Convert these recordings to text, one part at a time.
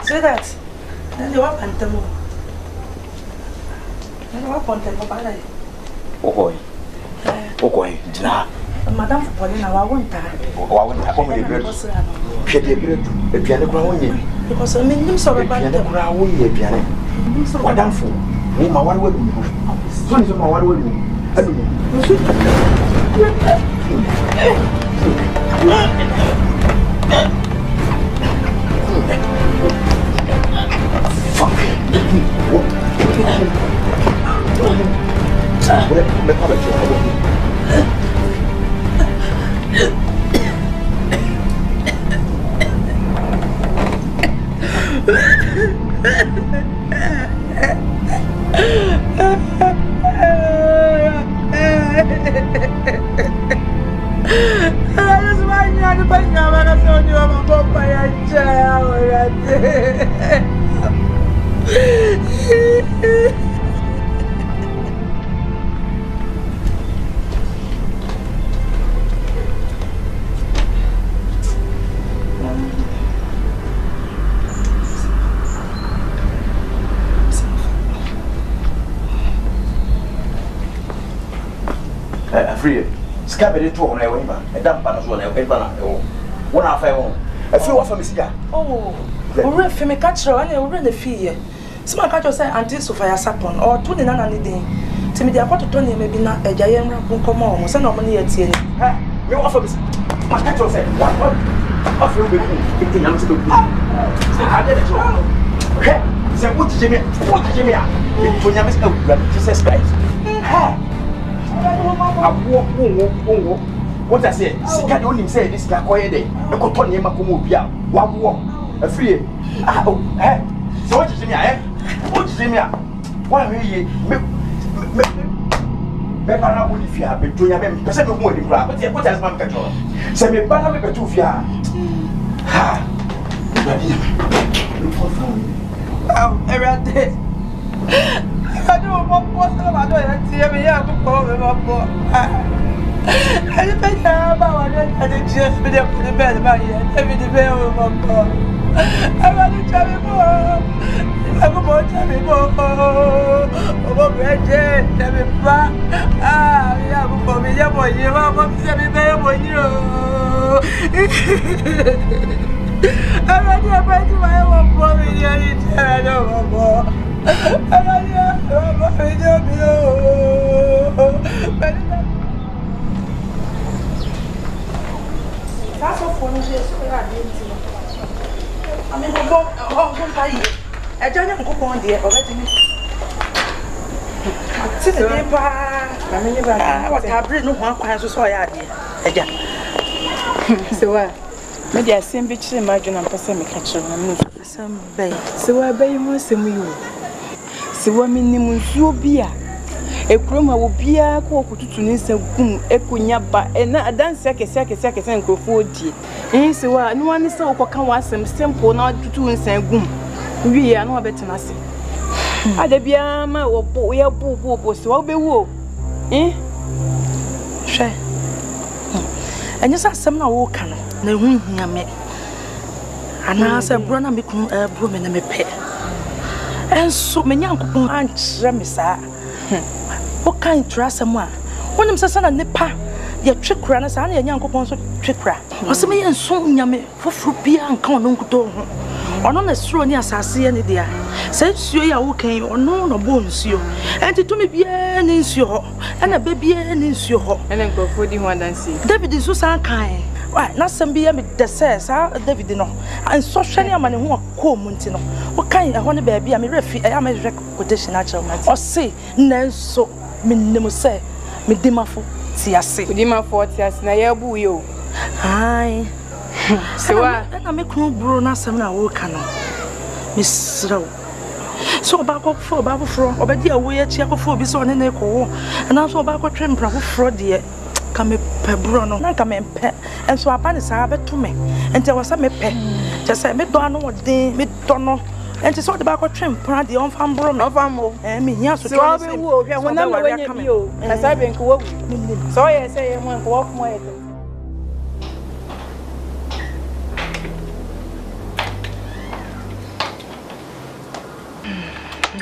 Say that. Then you want Pantamo. Then you want Pantamo. Oh boy. Oh boy. Madame Paulina, I won't die. Oh, I won't have only bread. She did a piano crown. Because I mean, you saw a piano crown, a piano. Madame Fu, whom I want to move. Son is my one woman. Free. Scabbard to on a woman, a damp panel, a paper. 1 hour. A few of them is here. Oh, we're from a catcher and a run a fee. Some catcher say until Sophia Sapon or 29 any day. Timmy, I want to turn him maybe not a giant who come on, send no money at you. You offer me. My catcher said, what? I feel with me. I'm still good. I did it. Okay, so what did you mean? What did you mean? To Yamis, Jesus Christ. What I say, Sika only say this guy quiet day. I could turn him a Kumubia. One walk, a free. Oh, eh? So what is in here? What is in here? Why are you? Bepana would if you have been doing a man, percent of more than grab, but what has one control? Send me banner with a 2 fear. Ha! Oh, every day. I don't want to I don't see every year before we were born. I didn't know about it. I didn't just be up to the bed about it. Every day we were born. I want to tell you more. I want to tell you more. Oh, Bridget, tell me back. Ah, yeah, for me, yeah, boy, you want to tell me better for you. I want to buy my own boy, yeah, I don't want more. That's all for me. I mean, I don't know on the already. What I bring no one quite so I had. So, maybe I send bitch imagine and person me catch some bay. So I bay you some you. So what minimum you be a croma will be a cook to Nisa Boom, Ecunyaba, and a dance second and go 40. And so no one is so can want some simple not to 2 and say boom. We are no better than say. I de biama or boy or boo, so I'll be woe. Eh? Share. And just ask some now walk on the room here me. And I said, Brother, me come a broom and me pet. And so many uncle and Remisa. What kind trust someone? One of them says, Nipa, your trick runners and your young coupons trick rat. Was me and so yummy for fruit beer and count on good. Or not as true as I see any dear. Says you are okay or no bones you. And it to me be an insure and a baby an insure. And then go for the one and see. David is so kind. Why, not some beer with the says, David, no, and so shiny a man who are cool Montino. What kind I want to be a refuge? I am a requisition natural man. Or say, no, so minimum say, me dimafo, see, I say, dimafo, yes, Nayabu, you. Aye. So I make no brew, not some work, Miss Row. So about for Babu Fro, or by dear way at Chiaco so on an echo, and also about trim Bravo Fro, dear. Come per Bruno, not come and pet, and so upon his habit to me, and there was a pet. Just say, me don't know what day, me don't know, and to sort about trim, put the on farm Bruno, Vamo, and me, yes, so I'll be woke when I'm coming you, as I've been walking. So I say, I want to walk my.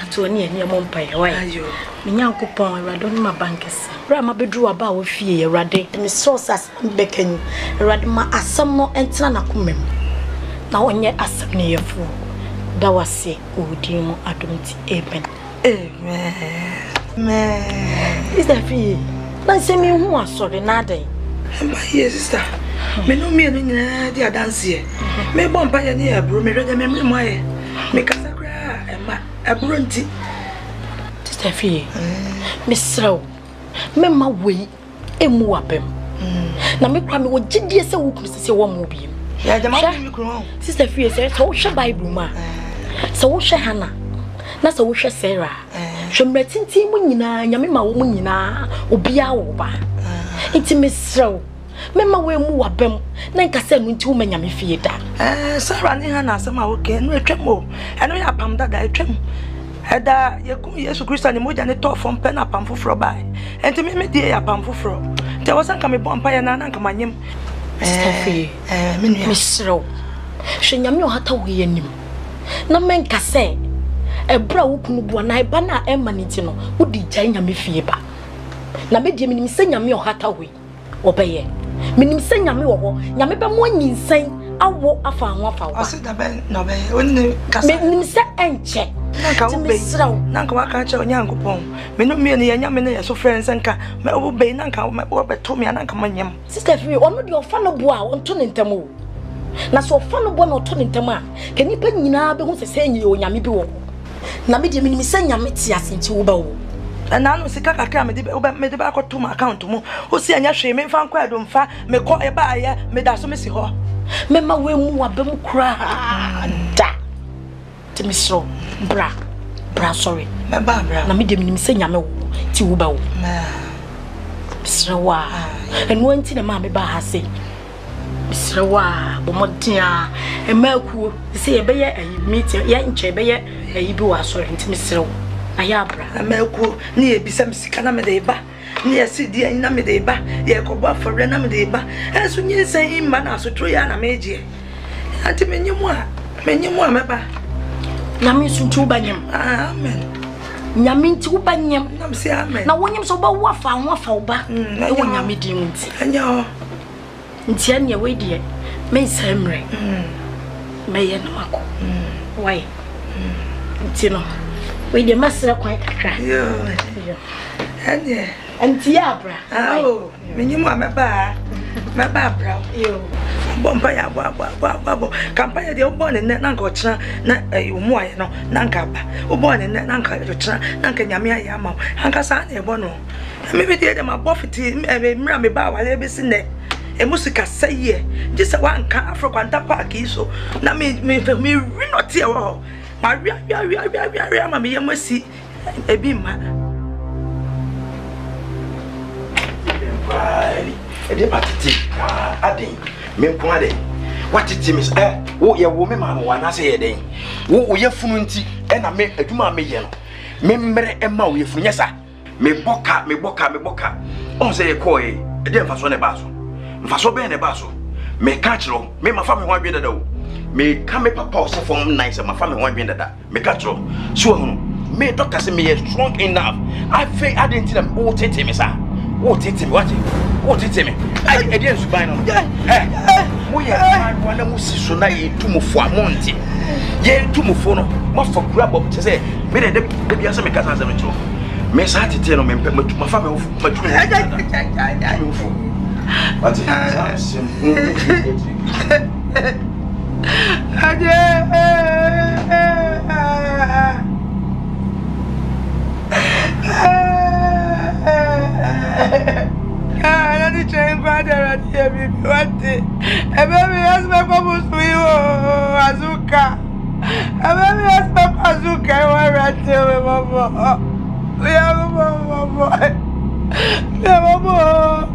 to ni eni empire why ayo me nyankopon Ewrade no ma bankese bra ma bedru aba wo fie Ewrade me sources bekan Ewrade ma asam no entena na komam na onye asam ne yefo da wase odin mu adomti amen is that free na se me hu asore na den my sister me no me no nyina dia dance here me bomba ya ne abro me rega me moye me kasakra ema abro nti sister free me sraw me ma wei emu abem na me kwa me wo gidie se wo kunu se wo mo biem ya jama me kunu sister free se wo hwe bible ma se wo hwe hana na se wo hwe Sarah hwemra tintin mu nyina nyame ma wo mu nyina obia wo ba enti me sraw mema we mu wabem na nka se no nti wo manya me fie da Sarah ni hana asema oke no etwem o eno ya pam da etwem eda yekum Yesu Kristo ni moja ne to fom pe na pam foforo ba enti me die ya pam foforo te wosan ka me bompa ya na nka manyem Steffi me sro hwe nyame o hata wo yanim na menka se ebra wo kunu bua na eba na ema ni ti no wo di gyan nyame fie ba na me die minim se nyame o hata wo obeye minim se nyame wo ho nyame be mo nyinsan awo afa ho afa wo ase da ben no be woni kasa minim se enche nanka wo be nanka wa ka che onyankopon me no me ne ya nyame ne ya so friends nka me wo be nanka wo be to me nanka manyem sister free ono de ofa no bo a onto ne ntamo na so ofa no bo na oto ne ntamo a kanipa nyina be hu se se enyi onyame bi wo na me de minim se nyame ti asinti wo ba wo na no sika kakra me de ba akoto ma account mu o si anya hwe me mfa nkwa do mfa me ko e ba aye me da so me si ho me ma we mu wabem kura da te me so bra sorry me ba bra na me de minim se nyame wo ti wo ba wo srewa enu anti na ma me ba ha se srewa bo modia e ma ku se ye be ye meeting ye nche be ye ayi bi wa sorry nti me srewa ayabra ameku ni ebisa msika na me de ba ni asidi na me de ba ye ko ba fore na me de ba enso nyi san imba na asotro ya na meje anti menyimu a meba na me suntu banyem amen nyame nti wo banyem na me se amen na wonyem so ba wo afa wo ba e wo nyame di nti anya nti anya we die me nsamre me ye no akọ why nti no we de masra kwan kakra yo anya anti ya bra oh menyimu a meba bra yo bomba ya bo kampanya de obone ne na nka ochira na omu aye no na nka ba obone ne na nka ochira na nka nyame aye ama anka sa na ebo no me be de ma bofiti mra me ba wale be sine e musika saye jisa wa nka afro kwanta park iso na me ri no tie wo ma wi ama me yemasi ebi ma e de patiti adin me nko ade watiti mis wo ye wo me ma no wana se ye den wo ye funu nti na me aduma me ye no me mmere e ma wo ye funu nyesa me boka on se ye ko e de mfaso ne ba so mfaso be ne ba so me ka kiro me ma fa me ho adwe dada wo me ka me papa Osofo nice ma fa me ho adwe dada me ka kiro so hu me doctor say me strong enough I feel I didn't tell them o tete me sa o tete me what tete me I didn't subai no mo ye wana mo siso na ye tumufo amonte ye tumufo no mo fa grab up say me de bia say me ka san say me tro me sa tete no me ma fa me ho ma tru what I need to invite her here, baby. What? Baby, ask my papa to you, Azuka. Baby, ask my Azuka. I want to tell me, Mama. We have a mama. We have a mama.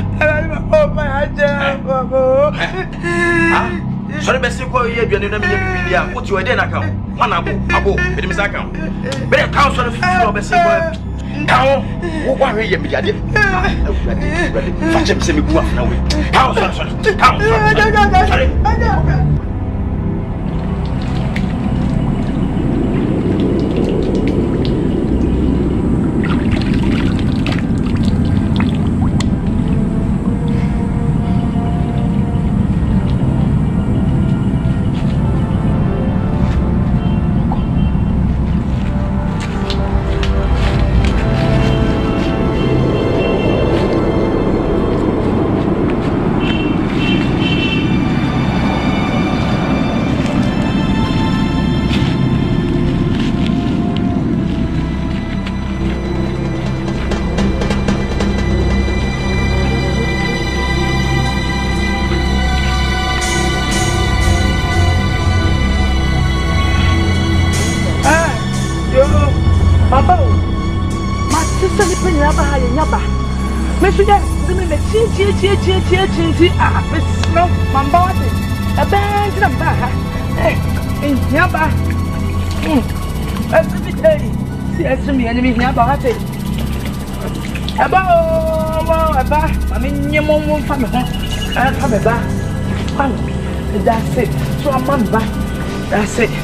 Sorry, best you call you. You need to be put you in account. One abo, it is account. Better count on the floor, best you call. How? Why are you here? Fetch him, send me go now. How? Sorry. sing about Yaba. Michigan, the chi, Miss Snow, my body, a bag of Baha. In Yaba. Every day, see us to me, enemy Yaba. About, I mean, your mom won't come home. I'll have a bath. That's it. So I'm on back. That's it.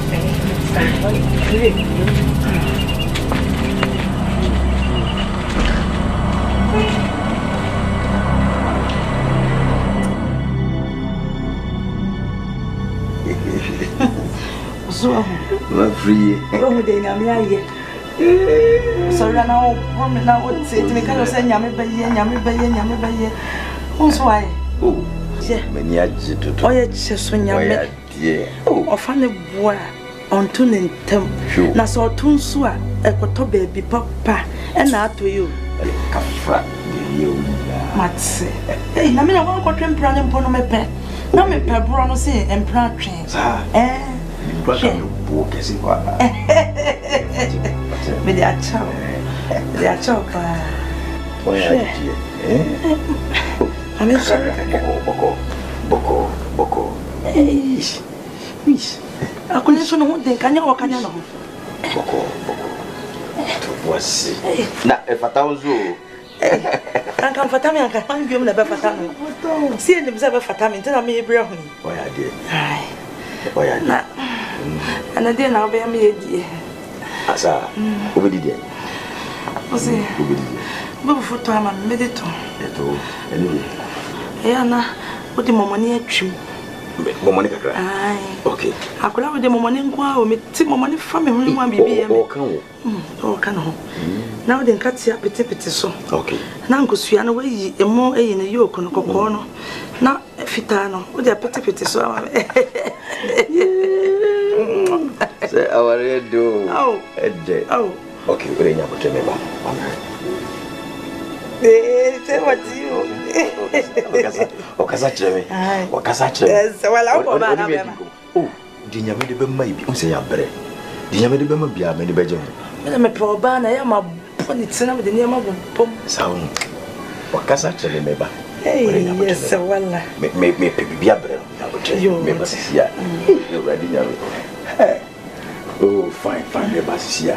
So I'm free. Oh, they know me. So now, now, what's it? Make us say, Yammy Bay. Who's why? Oh, many adjectives. Oh, it's just when you're dear. Oh, funny boy on tuning them. Now, so Tunsua, a coto baby papa, and out to you. Cafa, you must say. Hey, I mean, I won't go to Pran and Ponomepe. No, me per Bruno say, and Pran trains. Eh, Bruno, walk as it was. With their child, their child. I mean, Boko. Miss, I couldn't know what they can you or can you know? Boko. Was not if I told you. I come for Tammy and can find you never for Tammy. See himself for Tammy, tell me, bring me. Why I did. Why I not. And I didn't have me a dear. Asa, who did it? Was it? Who did it? But for time I made it. Anyway. Yana, what the money at you? Monica cry. Okay. I could have the money and go with Tim money from him. One baby. Oh, can now then cut you up petty so. Okay. Now go see away a more in a yoke on a cocono. Now, Fitano, with a petty so. Say, our do. Oh, okay, bring up to me. Say what you oh, Dinya made the baby, say, I'm better. Dinya made the baby, I'm in the bedroom. I'm a poor ban, I am a pony, with the name of Pom Sound. What can I tell you, maybe? Hey, yes, so well, make me be a better. I will tell you, maybe, yeah, you're ready. Oh, fine, the bus here.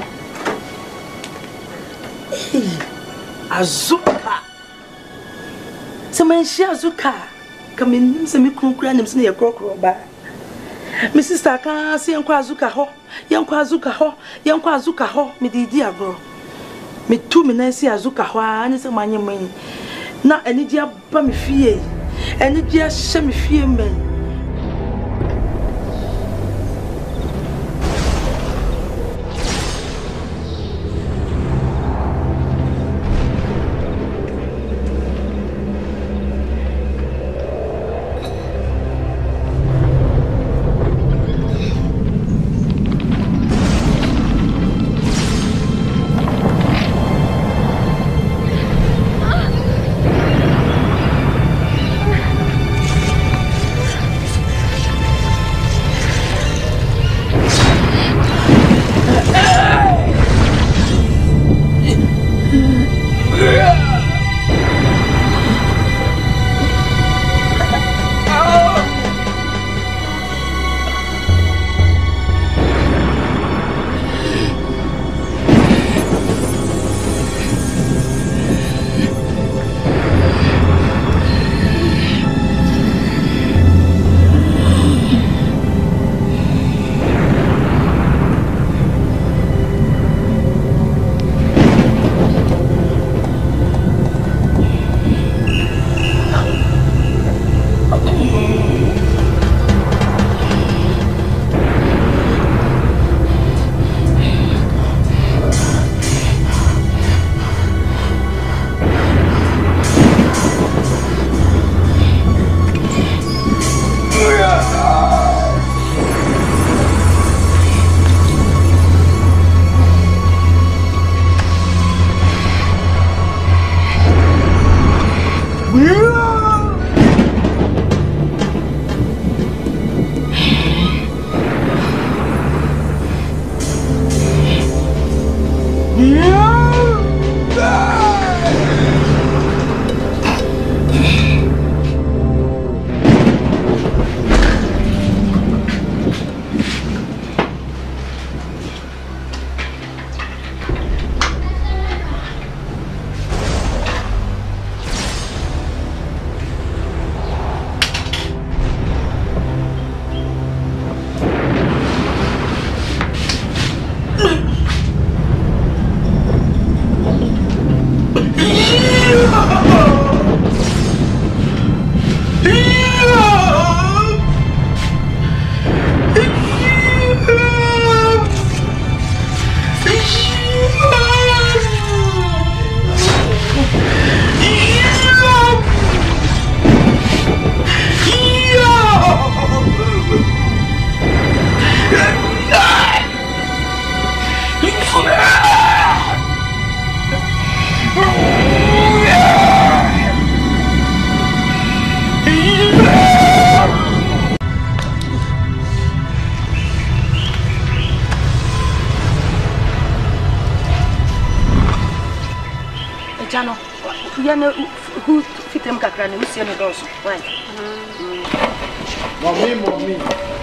Hey, Azuka. Some she Azuka. Come in, some me cook randoms near Crocroba. Mrs. Staka, see young Kwazuka ho, young Kwazuka ho, me dear bro. Me 2 minutes Azuka ho, and it's a man you mean. Not any dear bummy fee, any dear semi fee men. channel. You know who fit them kakra na musie no doso. Right. Mommy.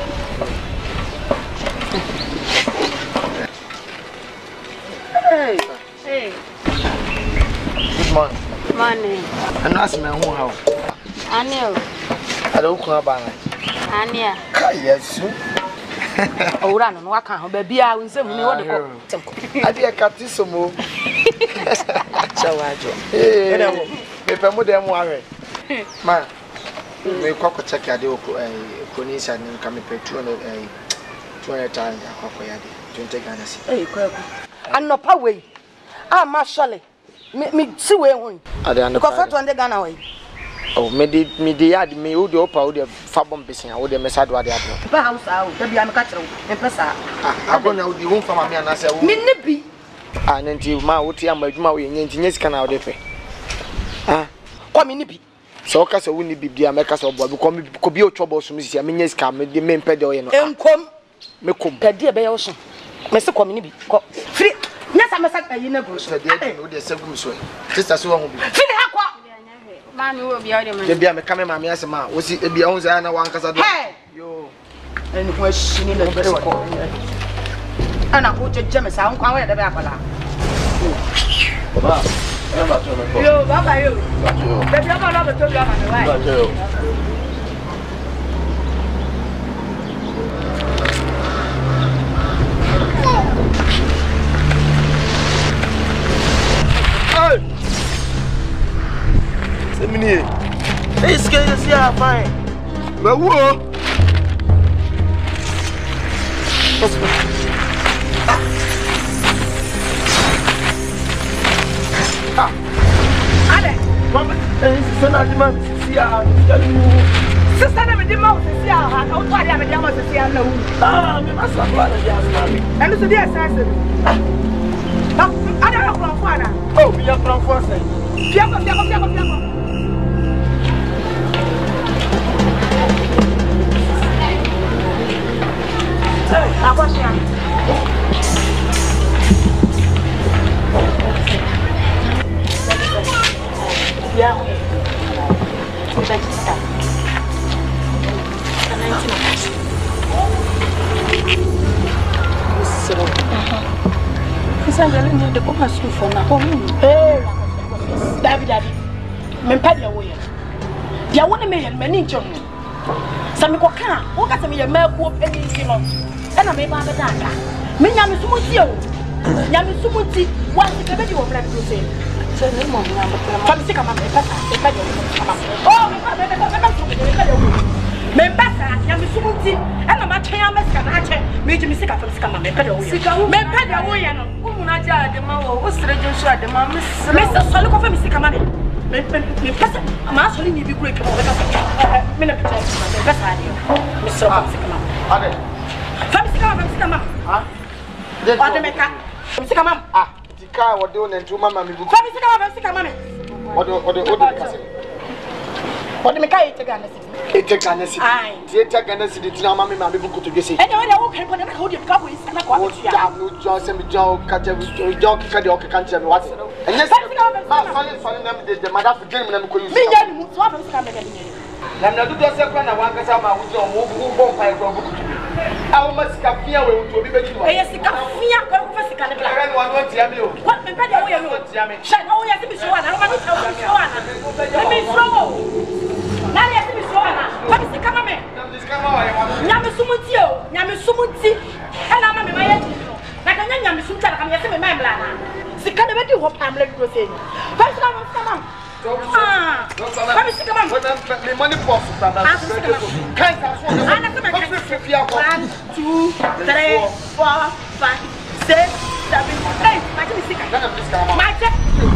Hey. Good morning. Morning. And ask me how. Anil. I don't come back. Ania. Yes. Owura no waka ho ba bia unsem ne wo de ko. Ade akati somo. Chawajo. Eh. Me pe mo dem ware. Ma. Me kwakọ check ade okonisha ni nka me pe 200 times akwakọ yade. 20 Ghana cedi. Kwaku. Anopa we. Ma shole. Me si we hu. Ade anopa. Ko fa 200 Ghana we. Oh, me yard me wo de opa wo de fa bom besin wo de mesado ade ade. Ba house awo, da bia me ka kire wo. Me pesa. Agona wo di wo fama me anase wo. Me ne bi. Nanti ma wo ti amadwuma wo yenye nti nyesika na wo de fe. Kwa me ne bi. So ka so wo ni bibia me ka so bo bi ko bi o chobo so misi me nyesika me de me mpede o ye no. Enkom. Me kom. Pede be ye wo so. Me se kwa me ne bi. Ko. Free. Nyasa me sa ayi na go so. Pede de wo de segum so. Sister so wo bi. Free akwa. Mami wo bia o de Je bia me ka me ma me asema wo si e bia onza na wan kasa do. Yo. Eni ko shini na bere ko. Ana ko jeje me sa nkwa wo de be akwala. Baba. Eba to me ko. Yo, baba yo. Be bia ba lo be to bia ma me wai. Yo. Semini. This guy is here fine. But who? Ade. Mama, sister na di man see her. Sister na me di ma see her ha. O to ade me di ma see her na wu. Me must have one of your mommy. Enu so dey sense. Ade na from for na. Oh, we are from for say. Fiako. Hey, akwasha. Yeah. Sangale ni de ko masu fo na ko mu. David. Me pa dia wo ye. Dia wo ne me ye mani ncho no. Sa me ko ka, wo ka sa me ye ma ko pani nti no. E na me ba be da aka. Me nya me sumu ti o. Nya me sumu ti, wa ti be di wo bra do se. Se ni mo nya me ko. Fa mi se ka ma me pa sa, e pa dia wo. Oh, me pa me pasa ya me sumunti ana ma twen ya mesika na ache me ji me sika fa sika ma me pede wo ya me pede wo ya no umuna ja ade ma wo o sere jo so ade ma me se sole ko fa me sika ma me pasa ma sole ni bi kure ke mo be ka me na pete me pasa ade me so fa sika ma Ade. fa me sika ma ade me ka sika ma Tika wo de on ntu mama me bu. fa me sika ma me Odo kase. Ode me ka ite ga na sika Ete Ghana cedi. Ete Ghana cedi tina mama me bu ko to gese. E de wo kan ko na ka odi ka ko isa na kwa O da no jo se mi jo ka je jo ka de o ka nche me what. Enye se ma fale na me de mother for game na me ko use. Me nya ni mu so afa sika me ga ni. Na do se kwa na wan kasa ma wo jo mo bu bon pa e ko bu. Awo ma sika fia we wo to bi be di wa. E sika fia ko ko fa sika ne bla. Ran wan won tia me o. What me pede wo ye no. Sha na wo ye se bi so ana, ma no tell me so ana. Me so. Na ye se bi so ana. Fa bi sika ma me. Nyame sumuti e na ma me ma ye ti no. Na ka nyame sumuti na ka me se me ma mla na. Sika de be di ho pamle duro se ni. Fa sika ma sika ma. Fa bi sika ma. Me money pop from that. Kai ka so na. Ana ka me ka. 1 2 3 4 5 6 7 8. Ma ji sika. Ma je.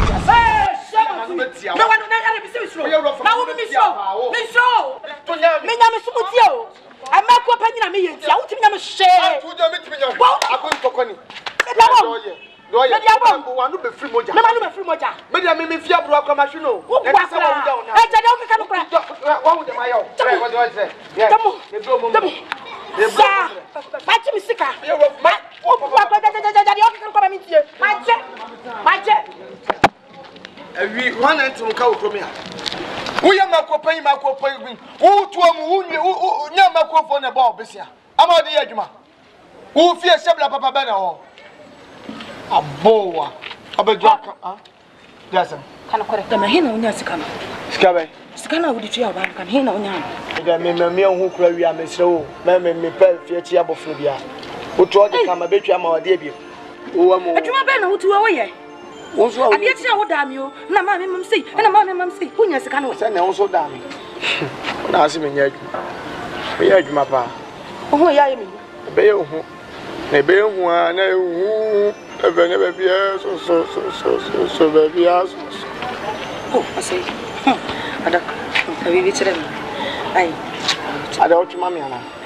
No one na be se so. Na wo be show. Me show. Me nyame sumuti o. Ama ko pa nyina me ye ntia wo timi nyame hye. Tujo me timi nyame. Akon tokoni. No ye no wanu be free moja. Me manu be free moja. Me dia me fia bro akwa machine o. E ka se wo down na. E jade o ka no kra. Wa hu de ma yo. What do I say? Yeah. Tamo. Sa. Ba ti mi sika. Ma o pa pa jade o ka no kra mi tie. Ma je. Bibi, one and two cow from here. We are Macopa, Macopa, who to a moon, Yamaco for the ball, Bessia. I'm out the edge, who fears Sabla Papa Banner. A boa, a bed jack, yes, Can I correct them? He no Yasikana. Scabe. Scana would you have can he no yan? I mean, who cry, I may so, Mammy, me pay Fiabophobia. Who told the come a bit of our debut. Oh, I'm a Banner to away. Also, I get you, damn you. No, mammy, see, and a mammy, see, who has a can send also damn. Ask me, yet. My papa. Oh, I mean, a bail who may be one, never be so baby. Oh, I say, I don't, mammy.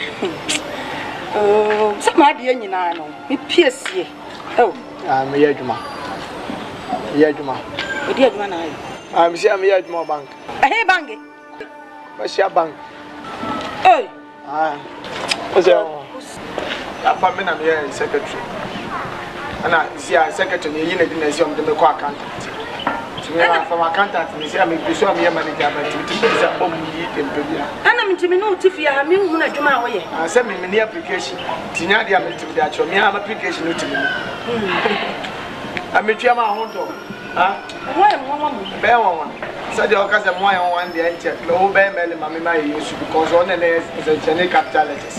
Oh, some idea, you know, me pierce ye. Oh, I'm a Yajuma. Yajuma. A dear man, I'm saying I'm Yajuma Bank. I hear banking. Monsieur Bank. Oh, what's that? I'm here, secretary. And I see a secretary, you didn't assume the accountant. From accountant, I say I'm a manager, but and I'm to me no Tiffy, I mean, when I do my way. I send me many application. Tina, I'm to that, your mere application to me. I'm a Chama Honto. Why, bear one. Said the Ocas and why on the entire low bear melon, mamma used to because on the name is a genetic capitalist.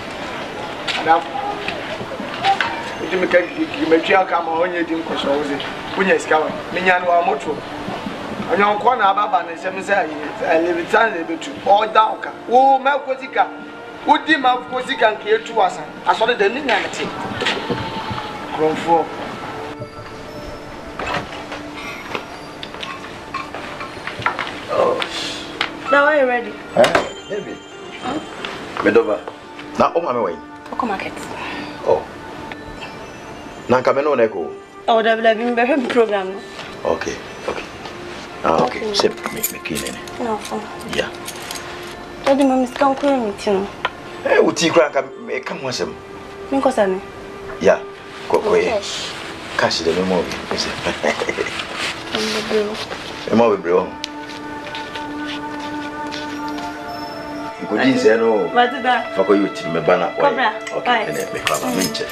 You may come on your dim for when you're scouting. Miniano are motor. On your corner, Baba and Seven I live it time to all down. Oh, Melcotica. Would the mouth Cosica and clear to us? I saw the Ninanity. Grown for. Oh, now are you ready? Maybe. Medova. Now, on my way. Market. Oh. Nankameno Neko. Oh, the Blabbing program. Okay, okay. Okay, sip me killing. No, yeah. Daddy, Mamma's come calling me too. Hey, would you crack come with him? Because I yeah, go away. Cash the memory. The movie, bro. You could say no. What did that? For you to me, banner. Okay, and then make a mention.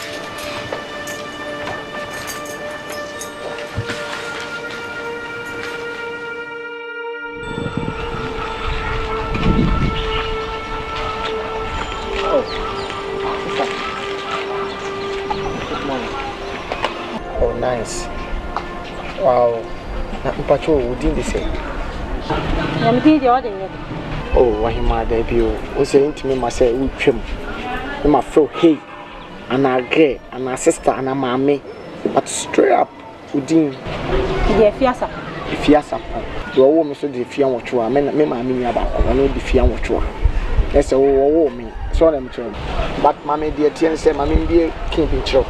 Oh, nice. Wow. Patrol, we didn't say. I'm doing the other. Oh, why my debut was saying to me, myself, we trim. My fro, hey, and I gay, and my sister, and a mammy. But straight up, we didn't. If yes, the woman said the fear what you are, men, me, mammy, about, I know the fear what you are. Yes, a woman, so them too. But mammy, dear, Tian said, mammy, dear, can't be true.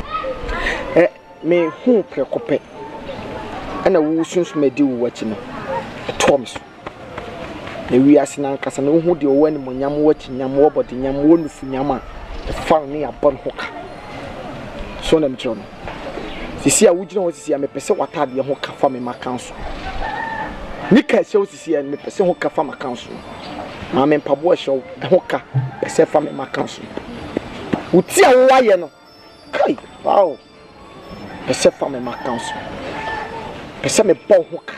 Me who preoccupy, and a woo soon may do what you know. Thomas. We are seeing Uncle and who do when Munyam watching Yam Wobot in Yam wonderful Yama, the found near Bon Hooker. So them John. See, I would know see I'm a person what had the Hooker from my council. Nika shows see and the person Hooker from my council. Mamma and Pabua show a Hooker, except from my council. Would see a wire. Kai, wow. Except from my council. Except a ball hooker.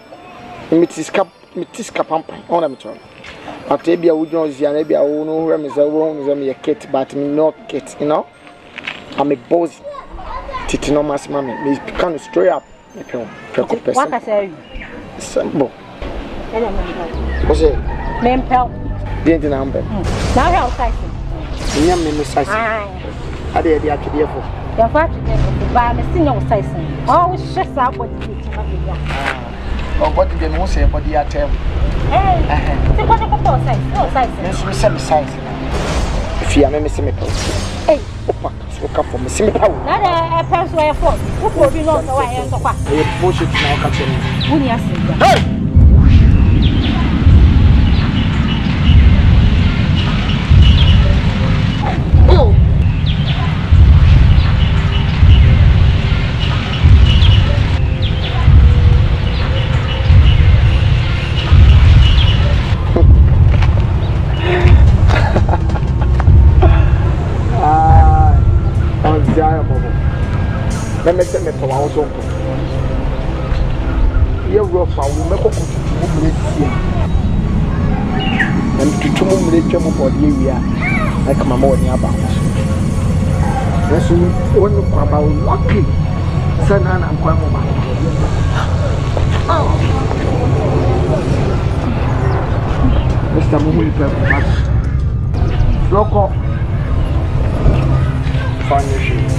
Mitiska pampa on them too. But maybe I would know maybe I will know where is a kit, but me not kit, you know. I'm a boss. Titinomas mammy, me kind of straight up. What I say? Simple. What's it? Mempel. Didn't number. Now outside. Yam me size. I did the actually for. Your father, by a single size. Oh, shuts up what you oh, what did you say about the atom? Hey, what a size? No size. Size. If you are missing me, hey, so come for missing me. Not a person where for who will be not the way I am. I bullshit now, catching. Hey! Maya Bobo. Let me tell me for our own. You're rough, I will make a and to 2 minutes for the area like my morning about. That's when you come about walking. Son, I'm quite over. Mr. Mumu, look up. Find your shoes.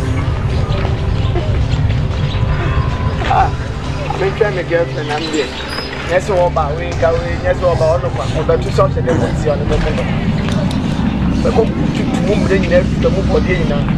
I'm trying to get an ambient. Yes, all about we go in, yes, all about about 2 songs and then we'll see on the moment. But go to move in there, the move for dinner.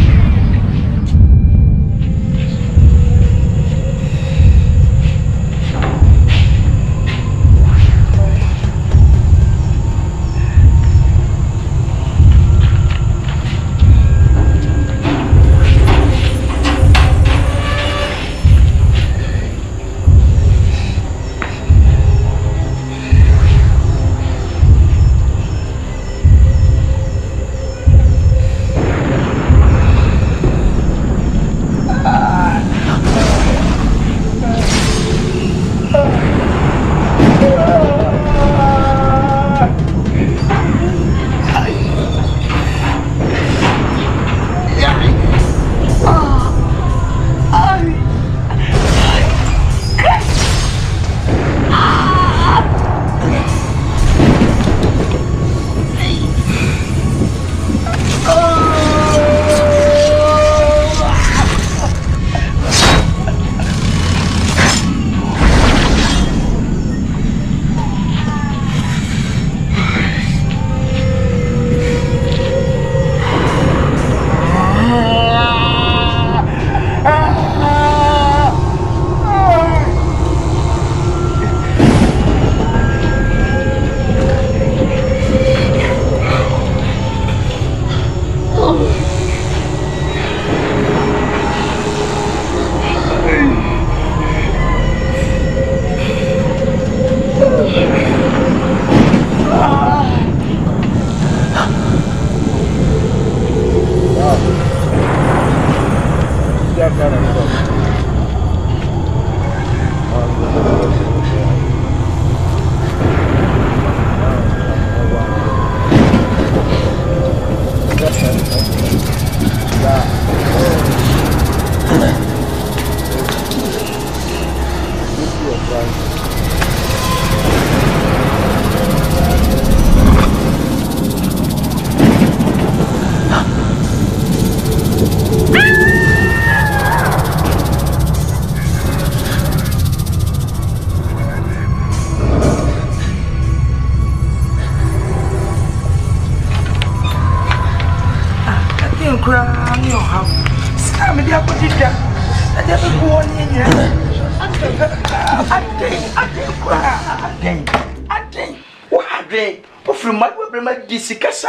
Disikasa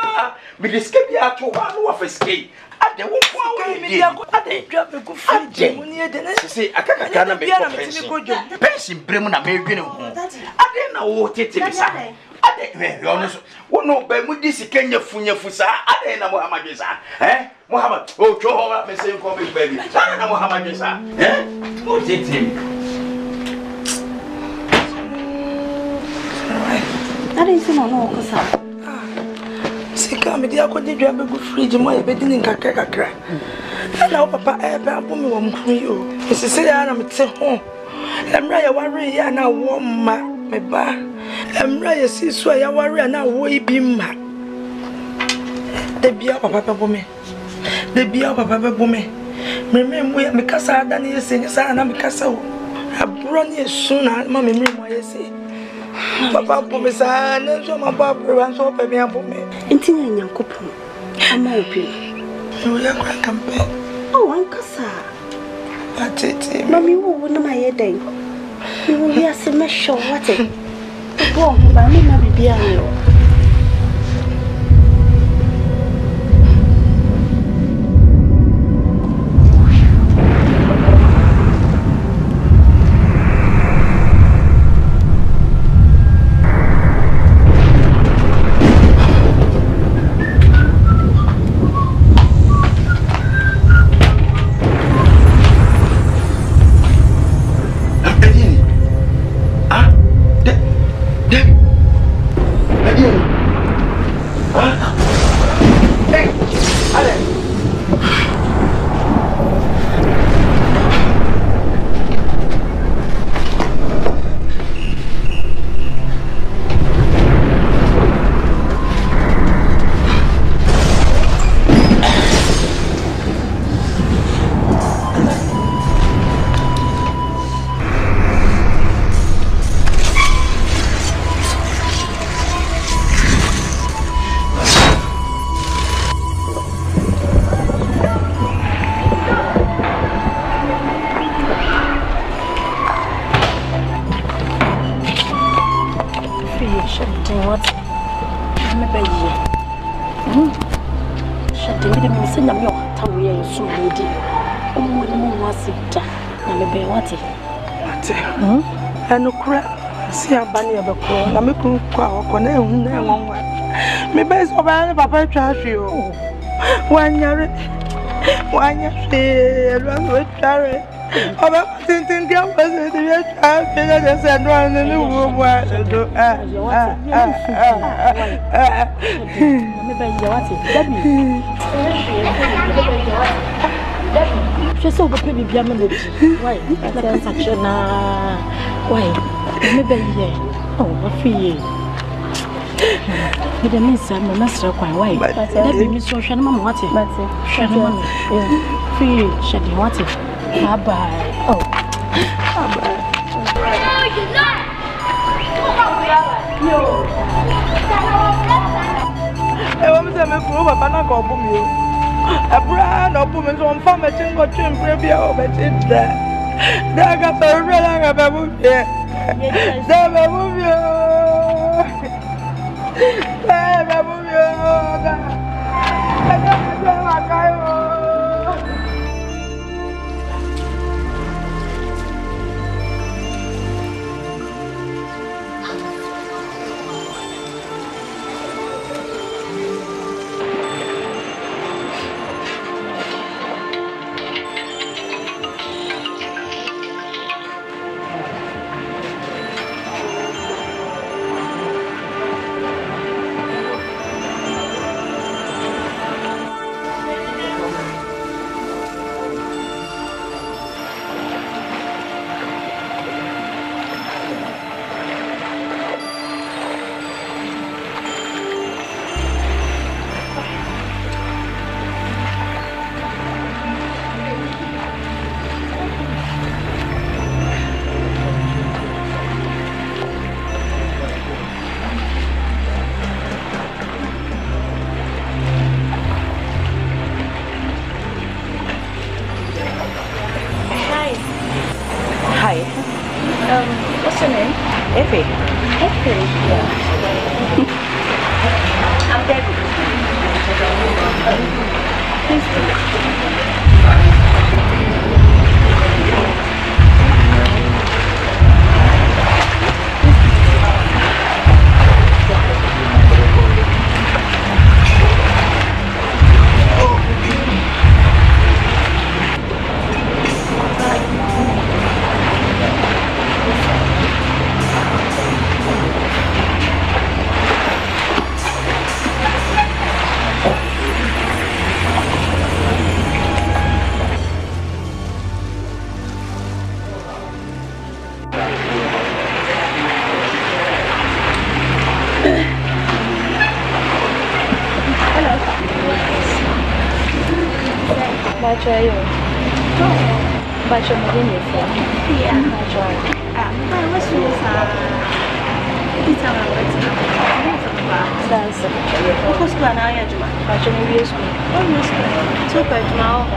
me diske bia to wa no afeske ade wo kwa we me ade dwa be go free mu ne de ne se akaka na me ko pension bremu na me dwene ho ade na wo tete bisa ade we no so wo no ba mu disike nyafu sa ade na Muhammad sa Muhammad o cho ho me se ko me baby ade na Muhammad sa o tete ade isi no ko sa Sika me dia ko di dwa be go fridge mo e be di nkakra na papa e be abo me wo mkru yo sisi ya na me te ho emra ya ware ya na wo ma me ba emra ya sisu ya ware na wo ibi ma de bia papa be bo me de bia papa be bo me mu ya me kasa da na yesi sa na me kasa o abro na yesu na ma me mu yesi Papa me sa na so ma ba ran so pe me abo me nti na nyankopon ama obi no ya kwa kampe o wan kasa atete mami wo na ma ye den mi wo ya se me show wate bo ba mi na bibia yo so lady. Omo wasi da. Na me be what? Anu kura si abani abeko. Na me kunu kwa okọ na ehun na enwonwa. Me be so ba papa twa hwe o. Wanyare. Elu tware. Oba tintin dia was the twa figure the said no no wo do. Me be what? Debbie. She so go pay bibia me be. Why? Na transaction na. Why? Me be here. Oh, what fee? Me the miss am na sra kwan why? Debbie me so hwe na mama what? Hwe na mama. Fee, she dey what? Bye-bye. Oh. Bye-bye. I want to make proof of an uncle. A brand of women on farm a chingo trim preview of it. There got a real baboon here. There baboon. There baboon. What's your name? Effie. Effie? Yeah. I'm Debbie. Bacho modini for. Yeah. Bacho. What's your Dance. What was plan I had? Bacho maybe is me. Oh, yes. Two per now.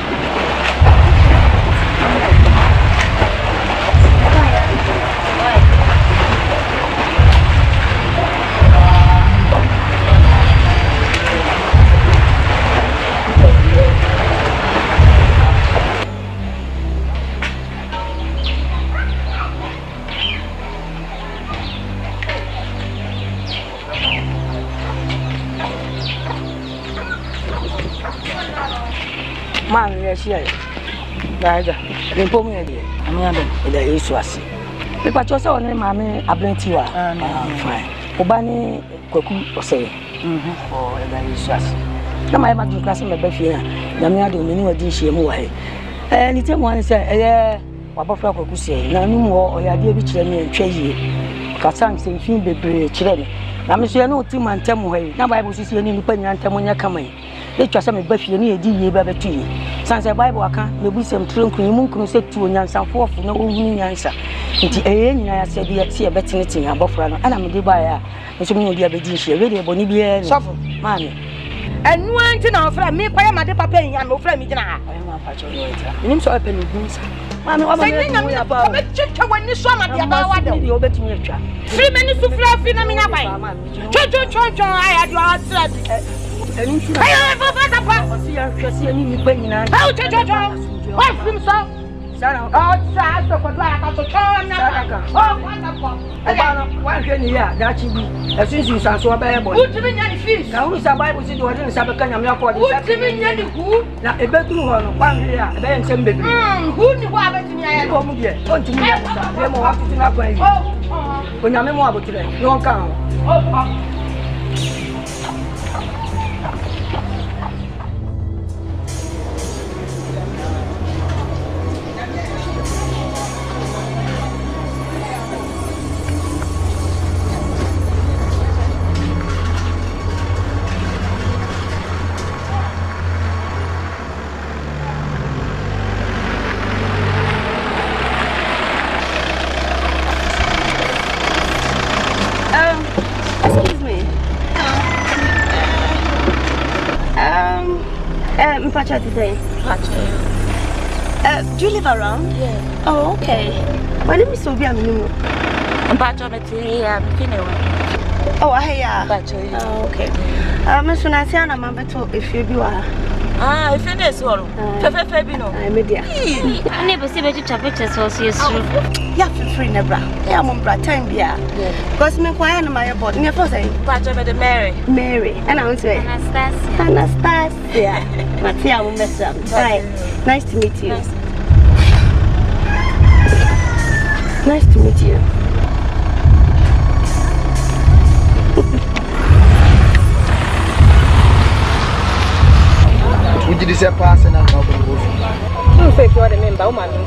Man, yes, yes. Neither. The Pomian, I mean, the Isuasi. The Pachosa on him, Mammy, Ablentiwa. Fine. Obani, Kwaku, say, or the Isuasi. Now, my mother class in my bed here. Yamia do many of these away. And it's one say, Wabafra Kwaku say, no more, or your dear bitch, and treasure. Cassam saying, Fin be children. I'm sure no 2 months away. Now, I was seeing independent Tamonia coming. They trust me, but you need a baby tree. Sans a Bible, I can't, maybe some trunk, you won't say to an answer for no answer. It's I said, you see a better thing above run, and I'm a debuyer. It's only the obedience, ready, Bonibia, suffer, money. And one to know for me, by my papa, and no friend, I am a patch of water. You need to open the Mamma, I'm about when you saw my the over to me. 3 minutes to fly, Finamina. I had your I Papa, see you see any penny now. How to what from so? Outside of a black of a car. Oh, wonderful. Why can you hear that you be? As soon as you saw a Bible, who to me any fish? Now, who's a Bible to do it in Sabacan and Yako? Who to me any who? Now, a bedroom, 1 year, then some baby. Who knew what happened to me? I come here. Don't you know? I'm more happy to not play. Oh, when I'm more about today, no count. Oh, Pacha today. Do you live around? Yeah. Oh, okay. My name is Vivian. Pacha, oh, I Pacha. Oh, okay. Miss Nasiana, Mamma, if you do. Ah, if it is all. Febino. I'm media. I never see what you pictures was you through. Yeah, for free, never. Yeah, I'm on time, yeah. Because me quiet on my board. Me first say, Pacha, Mary. Mary. And I would say, Anastasia. Matia, will mess up. Right. Nice to meet you. Nice to meet you. Would you decide pass and I'm not going to go? You say you are the member,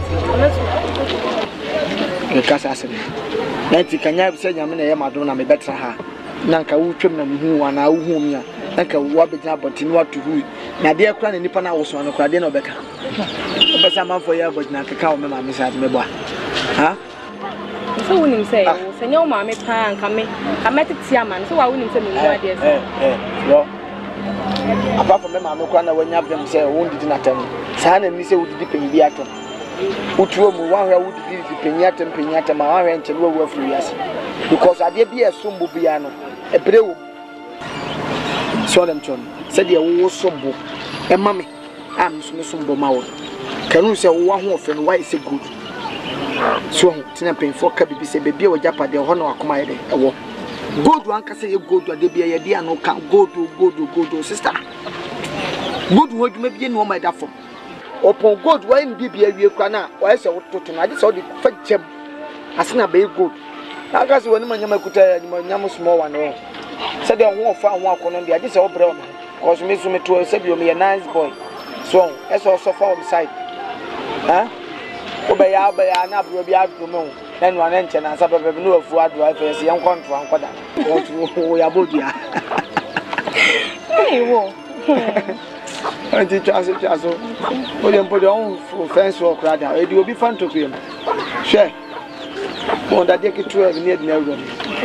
The Cassassin. Nancy, can you say I'm in a Madonna, me better her? Nanka, who trim them who are now whom ya, Nanka, what be up, but in what to who. Now, dear Cran and Nippon was one of Cradino Becca. But some for you, but Nanka, come, my miss at me. Huh? So, when you say, Senor Mammy Pan, come in, I met it, Siaman, so I wouldn't tell me what it is. Apart from them, I'm not when you have them say, won't did not tell me. San and Missy would dip in the atom. Who told me one would dip in Pinata, my ranch and will work for years. Because I did be a sumbo piano, a brew. So them, John said, you was sumbo. And mammy, I'm sumbo mouth. Can you say one off and why is it good? So, Tina Pain for Cabby say, baby, or Japa, the honor of my day. Good one can say you go to a dear idea no can go to sister. Good word may be no matter for. Upon good when be a crana, or else I saw the fat gem as not very good. I guess when my Yamakuta and my Yamu small one, said they won't find one on the this old brown, cause Miss me to accept you, me a nice boy. So, as also for the side. Huh? Obey, I will be out to know. Then one engine and suburb of no food drivers, young country, and what I would be. I did just William put your own fence walk right now. It will be fun to him. Share. Won't that take it to have near neighborhood?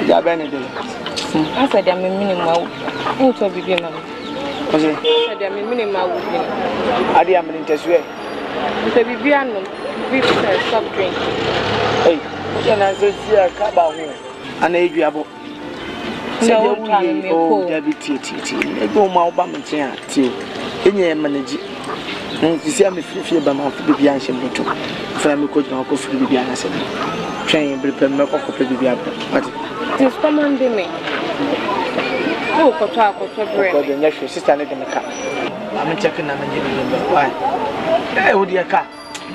I said, I'm a minimum. Who told Vivian? I said, I'm a minimum. I am an interest. Vivian, we stop drink. Hey. And I said, yeah, Cabal, an agreeable. No, Debbie, go my Obama tea. In your manager, and you see me free by my Vivian Shimbuto. Family coach, my coffee, Vivian, I said, train, prepare my coffee, Vivian. But it's commanding me. Oh, Papa, the next sister in the car. I'm checking on the why. Hey, would your car?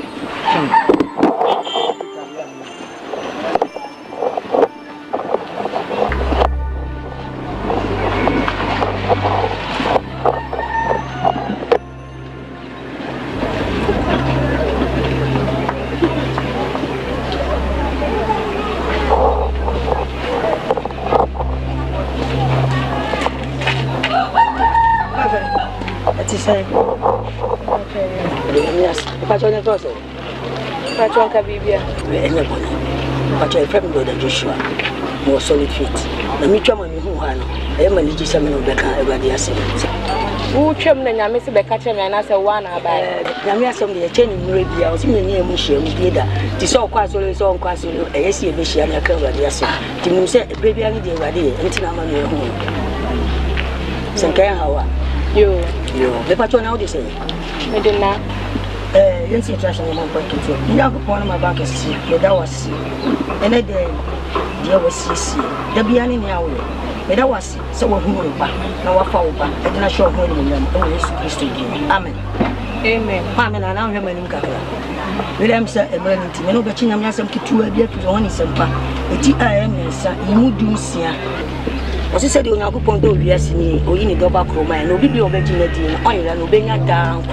Patronka Vivian. But I remember that Joshua more solid feet. The mutual man who I am a little seven of Becca, everybody has said. Who trim and I miss a Becca and I said one about Yamiasam, the attending radio, I was in the near Musha, we did that. The so quite always on quite a see a Vishi and a cover, yes, to say a baby idea, until I'm on your home. Some care, how you. Yo, the patron now they say. Me do not. You see trash in my pocket. You have upon my back is that was and then there was CC. The Bian in our way. That was so who will back. Now I fall back. I did not show her in them. Oh, yes, Amen. Amen. Amen. And I'm having him. William said, a burning to me, no, but I'm some two a bit on his semper. A TIM, sir, you would do see. As I said, you know, upon the yes, or in a double chroma, and no video of virginity, oil and obeying down.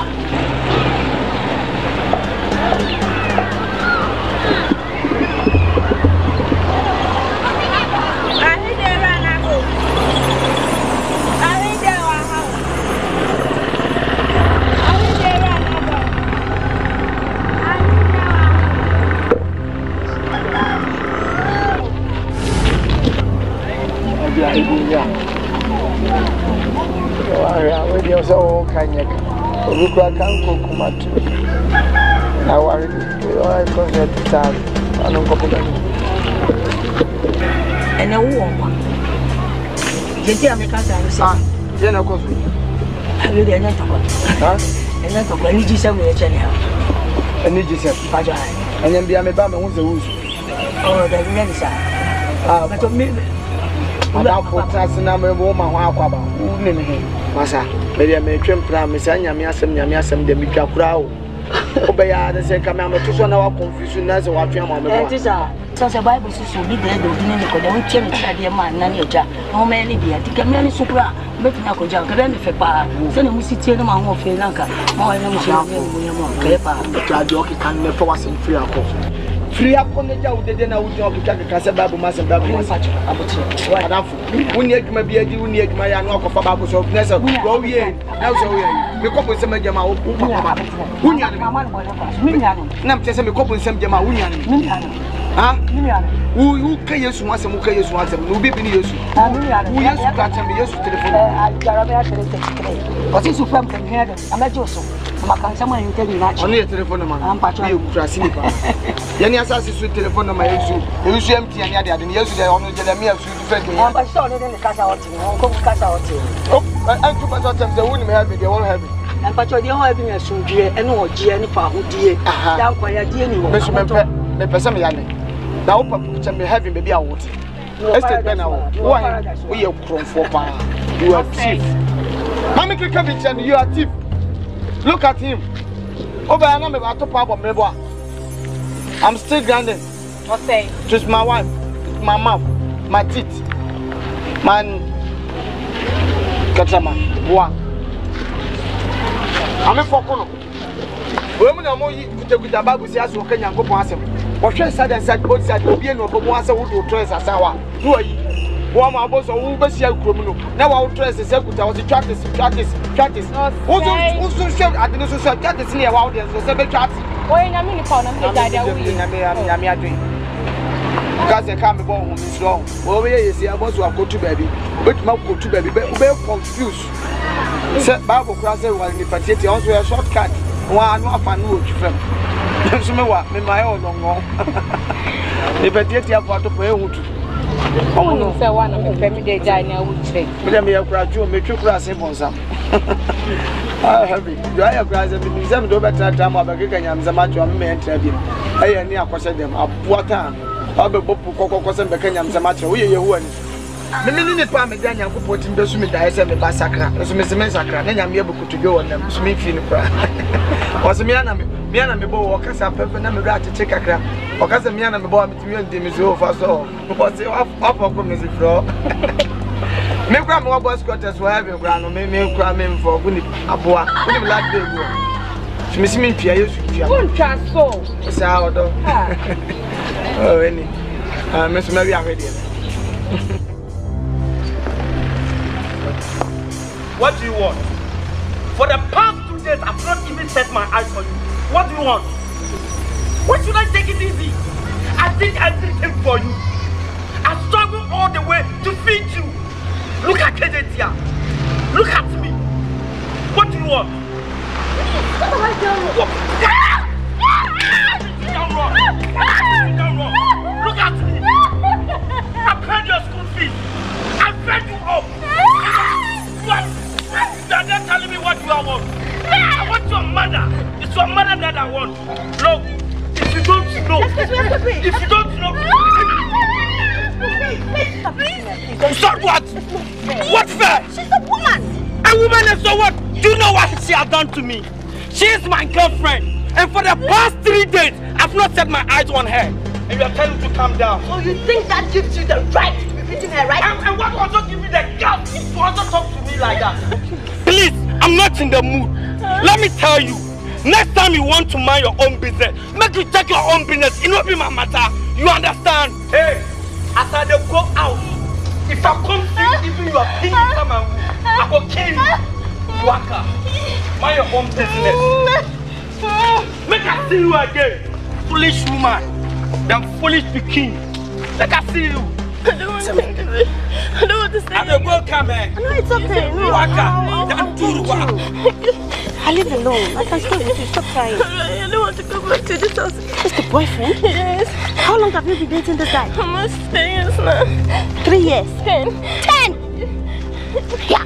So can you Kwaku Manu? I worry. I consider time. I don't go. And a woman. You tell me, can't you know, go. I really am not talking. And that's what I need you somewhere. I need you something. And then be a man who's the who's. Oh, the answer. But me. Ada potas na me wo ma ho akwaba uni ne masa me dia me twem pra me sa nyame asem de me twa kura o obeya de se kam am to so na wa confuse na se wa twa ma me ko so Bible so bi de do ni ko de won tiem twa de ma na ne ja no me ni bia ti kam ni so kura be tuna ko ja ka de me fe pa se ne musi tie no ma ho fe nanka ma wa ne musi ne mo ke pa twa de o ki kan me fa wa sen free akọ free akọ ne ja udede na wudi o kika kika se Bible ma se Bible ma sa abuti wa adafo woni adwuma bi adi woni adwuma ya no akọfa Bible so na se go wie na so wie me kopo se ma jama o papa woni anu na me se me kopo se jama woni anu ha u ka Yesu asem u ka Yesu asem no bi ni Yesu u Yesu ka tell me Yesu telephone Jeremiah 3:63 o ti su fam kan hedo amajo so makan sama you tell me na oni telephone man e ukura sinipa yani asasi su telephone ma Yesu MT ani ade Yesu de ono Jeremiah su different am ba so ne de kasa oti ko kasa oti oh I to pass out them say woni me have the one have am pa cho de ho have me asundue ene ogie ne fa hodie dan kwa ya die ni wo me so me pese me yale na wo pa me have baby a wote estate be na wo ye kronfo pa you are thief mama kika bi chen you are thief look at him over na me ba to pa me bo I'm still grinding. What say? Just my wife, my mouth, my teeth, man. Kachama, one. I'm a focono. Women are more good about the Azuka and go past him. Or she said and said, both said, Vivian or Boasa would trace as our. Who are you? One of us or Ubersia criminal. Now I'll trace the secretary. I was the practice. Also, showed at the social practice near audience or 7 chatting. When I mean, upon them, because they can't be born is wrong. Over here, you see, I want to go to baby, but my go to baby, but confused. Set Bible crosser while the patient also a shortcut. One of my new friend. Yes, me my own long. The patient have got to pay. Oh, no, sir, one of the family diner would say. Let me have graduate, make you cross him on some. I have it. Do I have grass and the museum do better time of a gigan and the match on me and Trevi? I near question them up what time. I'll be Bopu Coco and Beckham the match. We are one. The minute Parmesan and put in the Sumit, I said the Bassacra, as Miss Massacre, and I'm able to go on them. Smith in the cry. Was Miana me boy, or Casa Pepper, and got to take a crap. Or Casa Miana me boy, me and Dimizo for so. What's the off of music floor? Me grandma was got as well, grandma, me cramming for Winnie Abua, Winnie like they go. Miss me, Pia, you won't transform. It's out of oh, any. Miss Mary, I'm ready. What do you want? For the past 2 days, I've not even set my eyes on you. What do you want? Why should I take it easy? I did everything for you. I struggled all the way to feed you. Look at Kedetia. Look at me. What do you want? What am I doing? Don't run. Don't run. Look at me. I paid your school fees. I fed you up. What? They're not telling me what you are. I want. Look, if you don't know, if you don't know, stop what? What fair? She's a woman. A woman is so what? Do you know what she has done to me? She is my girlfriend, and for the past 3 days, I've not set my eyes on her. And you are telling me to calm down. So you think that gives you the right to be beating her, right? And what also give me the guts to also talk to me like that? Please, I'm not in the mood. Let me tell you, next time you want to mind your own business, make you take your own business. It won't be my matter. You understand? Hey, as I go out, if I come see even your king come and I will kill you. Waka, mind your own business. Make I see you again, foolish woman. Them foolish king. Make I see you. I don't want to say it. I don't want to say it. I will go come here. No, it's okay. No, I'll leave alone. I can stay with you. Stop crying. I don't want to go back to this house. It's the boyfriend? Yes. How long have you been dating this guy? Almost 10 years now. 3 years? 10. 10! Yeah.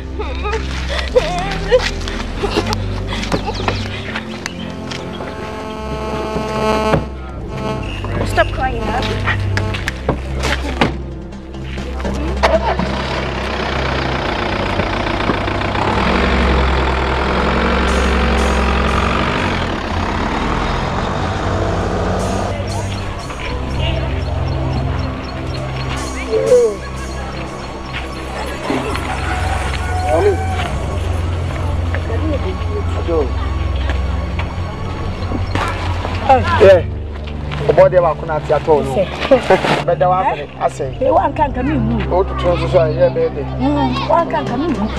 Stop crying, huh? Yeah. Body wa kuna ti ato no. Be da wa fere ase. E wa nkanka mi mu. O tutu so so ye be de. Wa nkanka mi mu.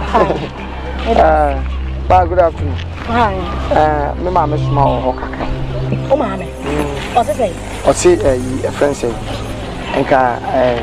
Ba good afternoon. Hi. Me ma me suma o kaka. O ma me. O se say. O si a friend say. Enka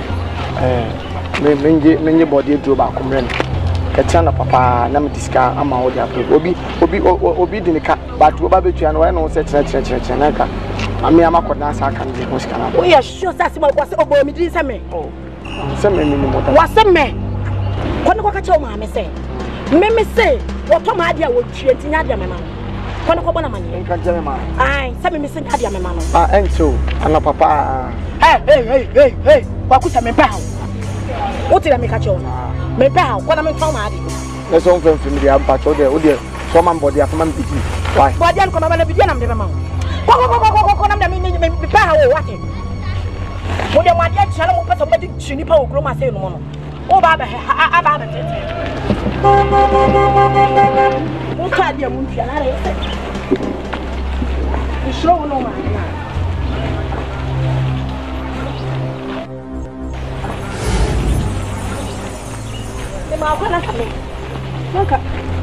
me body dro ba ko mre no. Ketia na papa na me diska ama o dia obi dinika but oba betua no we no se chere na ka ami amakọ na asa kan je hoska na o ya sure say ma kwase obo mi din se me se me ni mo ta wase me kono ko ka che o ma me se me se wo to ma ade a wo tue ntinya ade me ma kono ko bona ma ni nka je me ma ai se me se ade me ma no enso ana papa hey Kwaku se me pa ha o ti la me ka che o me pa ha kono me fa ma ade na so mfem fem dia mpa cho de o de so man body afama mbiji why body an ko ma na bidi na me ma ko na me pa ha o wate mo de ma de chia na mo pesa mo de chini pa o kro ma se no no o ba ba aba ba tete o ka dia mo tia na re se o show no ma na e ma ko na ka me naka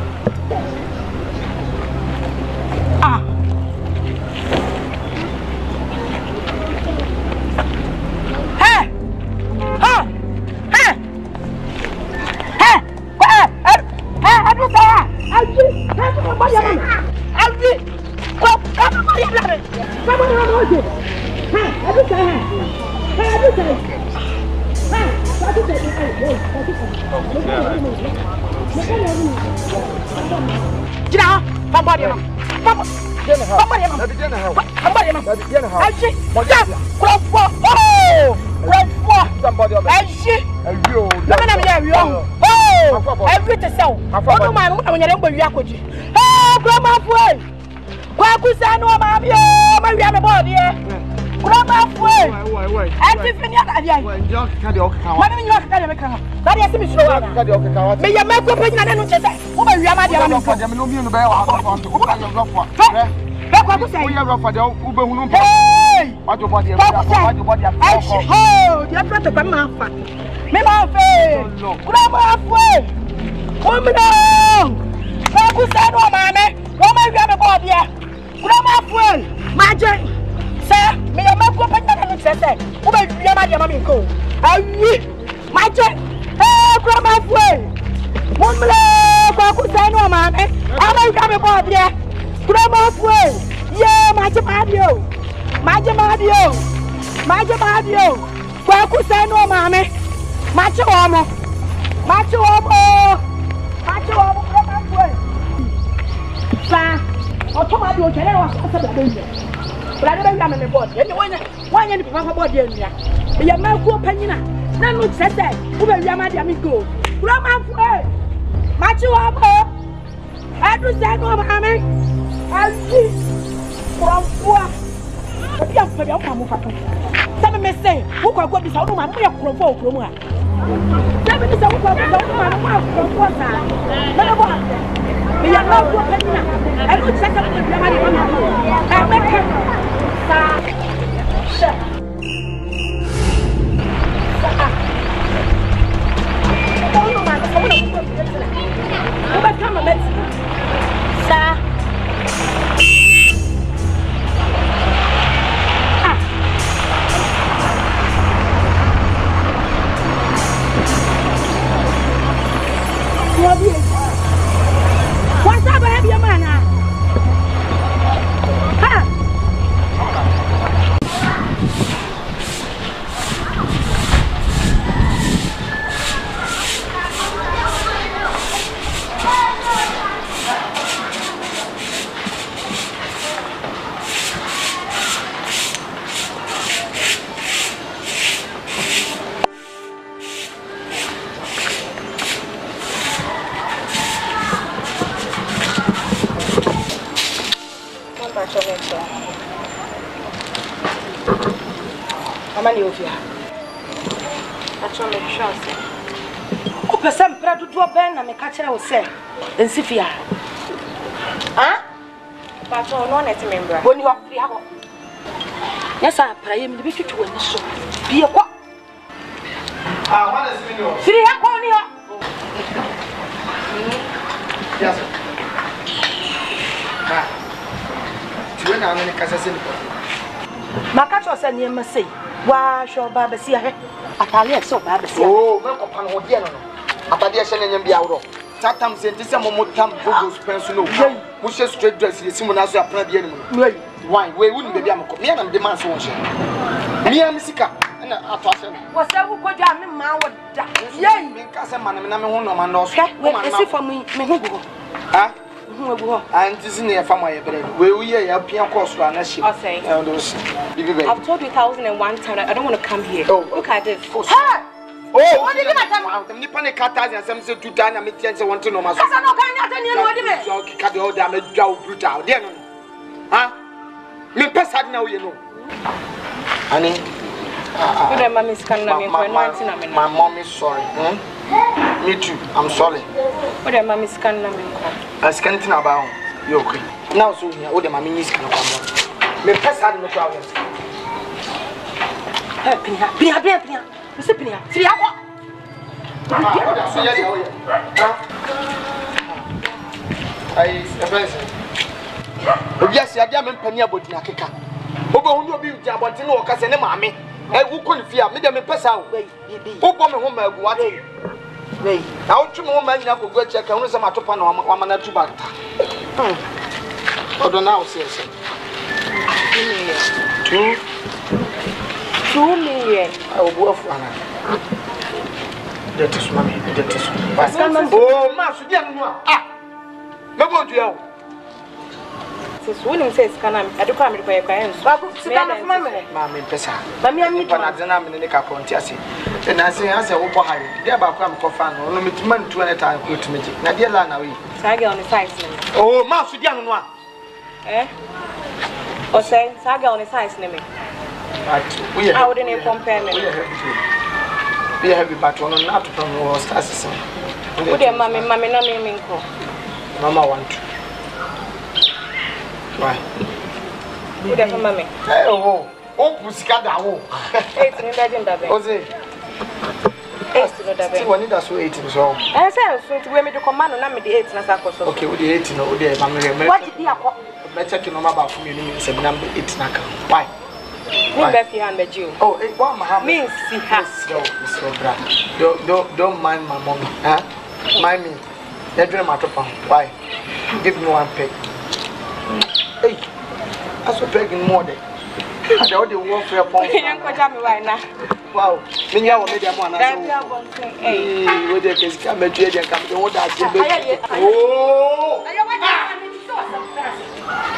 Kwaku sanu ma mi o ma wi am body e grandma fue ati fini ade well just ka de o ka wa ma mi nyo ka de me kan ba de se mi suro wa ka de o ka wa me ya me ko pe na nu che se wo ma wi am ade ma mi ko de me no mi no be wa ko ko ka yo lofo be Kwaku say o ya rofa de u be hunu pa wa jo body e wa jo body e ho dia prata ba ma fa me ma fe grandma fue o mi no Kwaku sanu ma me wo ma wi am body e grandma fue ma je say me ya me ko pe na nu che se wo ba wi am ade ma mi ko awi ma je grandma fue mo mle Kwaku sanu ma me ama wi am body e grandma fue yeah maje madio Kwaku sanu ma me mache omo grandma fue sa Automatic o chere wa so be be. Bra de be me board. Ene wanya ni papa board ya nua. Me ya ma ku opanyina. Na no tete. Wo be wi ama dia me go. Bra ma fu eh. Ma chi wa bo. Adu se no ma me. Azi. Bra fu. Obi am fa bi am fa to. Sabe me say, wo kwa go bi sa wo ma mo ya krofo okromu a. Sabe me say wo kwa go sa wo ma mo krofo sa. Na bo. Me ya ma ku opanyina. I don't check up with your money. I make him. What's up, have your man? Ofia. Actually, chance. O person pra do ben na me ka kire wo se. Ensifia. Ah? But no net member. Boni wa free habo. Yes, I pray me be twetwe wani so. Bie kwa. Ah, what is me no? Free habo ni ho. Yes. Ma. Tuwe na ame kasa se ni ko. Makacho se ni ma sei. Wa sho ba be sia he atale so ba be sia oh me ko pan ho de no atade hye ne nyam bia woro tatam se ntise mo tam gogo spenso no mo hye straight dress ye simu na so apna bia ni mo why we wouldn't be am ko me na me man so won hye me am sika na ato ase no wo se wo kodwa me ma wo da ye me ka se man me na me ho no man no so we esi fa me ho go ha Auntie near family, where we are pian course for an issue. I've told you 1,001 times I don't want to come here. Oh, look at this. Oh, what did you matter? The Nippon Catas and some said 2 times I meet and want to know my son. I don't cut the old damage job brutal. Dear, huh? Me pass had now, you know. Honey, my mom is sorry. Me too, I'm sorry. What am I scanning? I scanning about you. Now, so what am I mean? Is going to come. Me press hard in the crowd. Pia. Mr. Pia. See how? Yes, I am penny about Nakika. Obo who be Jabantino or Casane Mammy. I will confia me them pass out. Obo me home what? Wait, now 2 more men have to go check on some atopan or 1 minute to back. I don't know, says 2 million. I will go for Anna. That is mommy, that is. Oh, Master, ah, no good, you. Since William says, can I do come by a client? Mammy, Pessa. Mammy, I'm not in the Capontiasi. And I say, as a whoop high, there about come for fun, or limit man 2 at a time, good to me. Nadia Lana, we saga on the size. Oh, Master, young one. Eh? Or say, saga on the size, name. But we are wouldn't compare me. We have a patron not from our stars. Good, mammy, no naming call. Mama want to. Why? Good for mammy. Oh, Puscada. 8 in the Jose. 8 in the so 8 in so. I said, we made a command on the 8 and a okay, with the 8 in all day. What did you have? Check your number from you, number 8 snacker. Why? Oh, it won't means she has don't mind my mom, huh? Mind me. Let me matter. Why? Give me 1 peg. Hey, I was begging more than I don't the warfare point. Wow, me ya made them one. Hey, with the case come and come to what I said. Oh,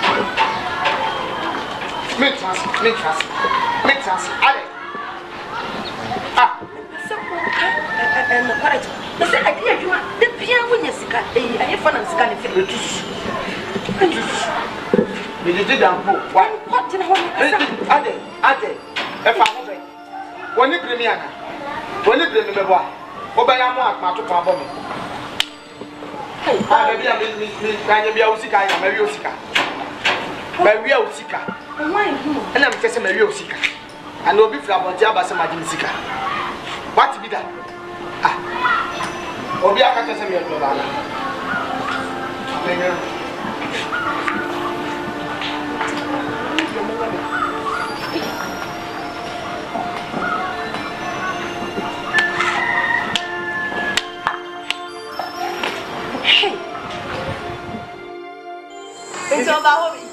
And I'm just a real seeker. And no be from Jabba Samajin Sika. What to be done? Ah, Obia Catasami of Lorana. Hey, it's all about me.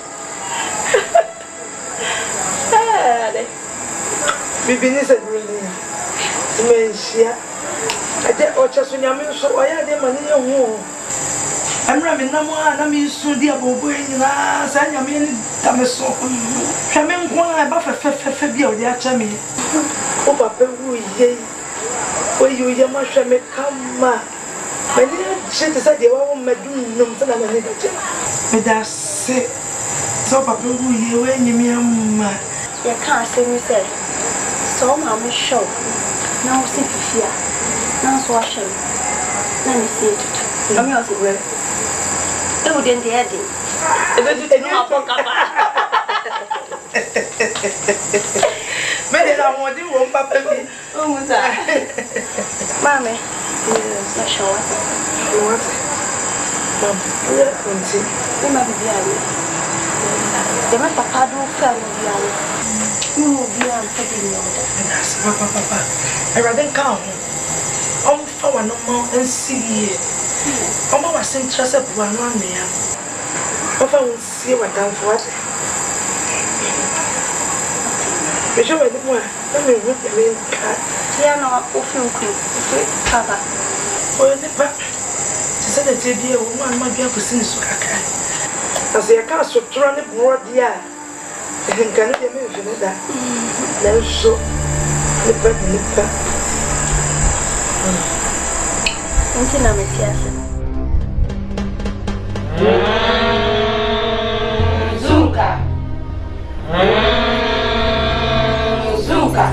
Vivian is a really dementia. I did just when I'm so I had them money. I'm running no more, and I'm so dear boy. I say, I mean, I'm so. I'm in one, I buff a Fabio, the Achami. Oh, Papa, where you must make come. My dear, she said, you won't make no son and a little. But that's it. So, Papa, when you mean, you can't say me, said. So I'm sure. Now see fear. Now watching. Let me see it. I'm also well. It wouldn't the heading. It know how to Maybe I want you won't papa me. Oh, was that? Mammy. Yes, I show what? Mom, you might be able. The my papa do family. You will be on taking your that's papa. I rather come. For no more and see it. Was interested one man. Papa will see what I'm for. We show it more. Let me look at me. Tiana, Papa. Oh, the papa. She said that a woman might be able to sing so I can. As a castle trying to broad the eye. Can you imagine that? Then so the better. Until I'm a teaser. Azuka. Azuka.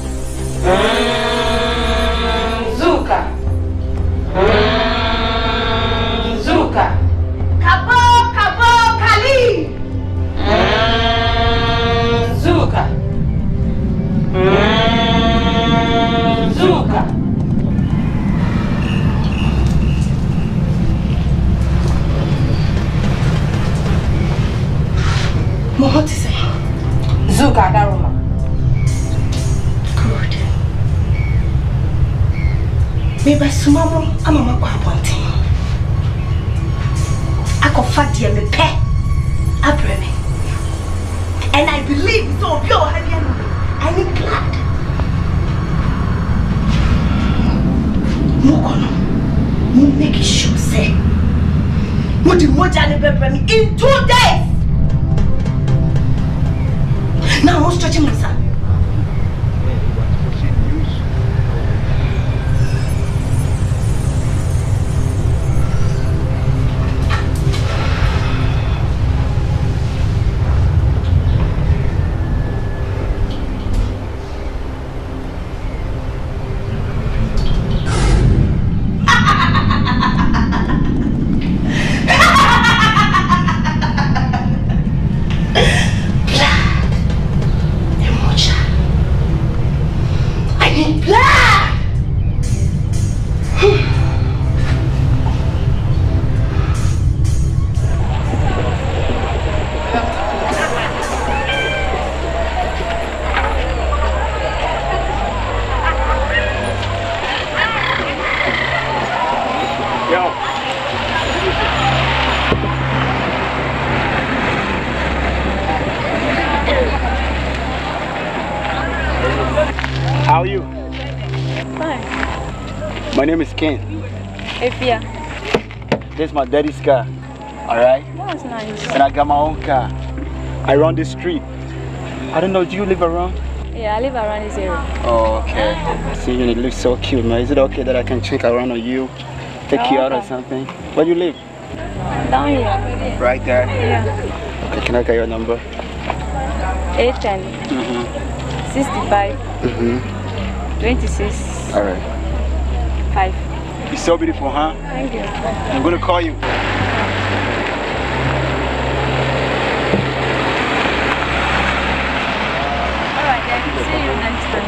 Azuka. Azuka. Kabo Kali. Azuka. Azuka. What is it? Zuka Daruma. Good. Maybe Sumamo, I'm a Kwaku. I can fight you in the pet. And I believe so pure. I need blood. Mokono, make it sure say. What do you want in 2 days? Now I'm stretching myself. How are you? Fine. My name is Ken. Vivian. This is my daddy's car. Alright? That's nice. And I got my own car. I run this street. I don't know, do you live around? Yeah, I live around this area. Oh, okay. See, you look so cute, man. Is it okay that I can check around on you? Take you out or something? Where do you live? Down here. Right there? Yeah. Okay, can I get your number? 810. 65. 26. All right. 5. You're so beautiful, huh? Thank you. I'm going to call you. Alright, then. See you next time.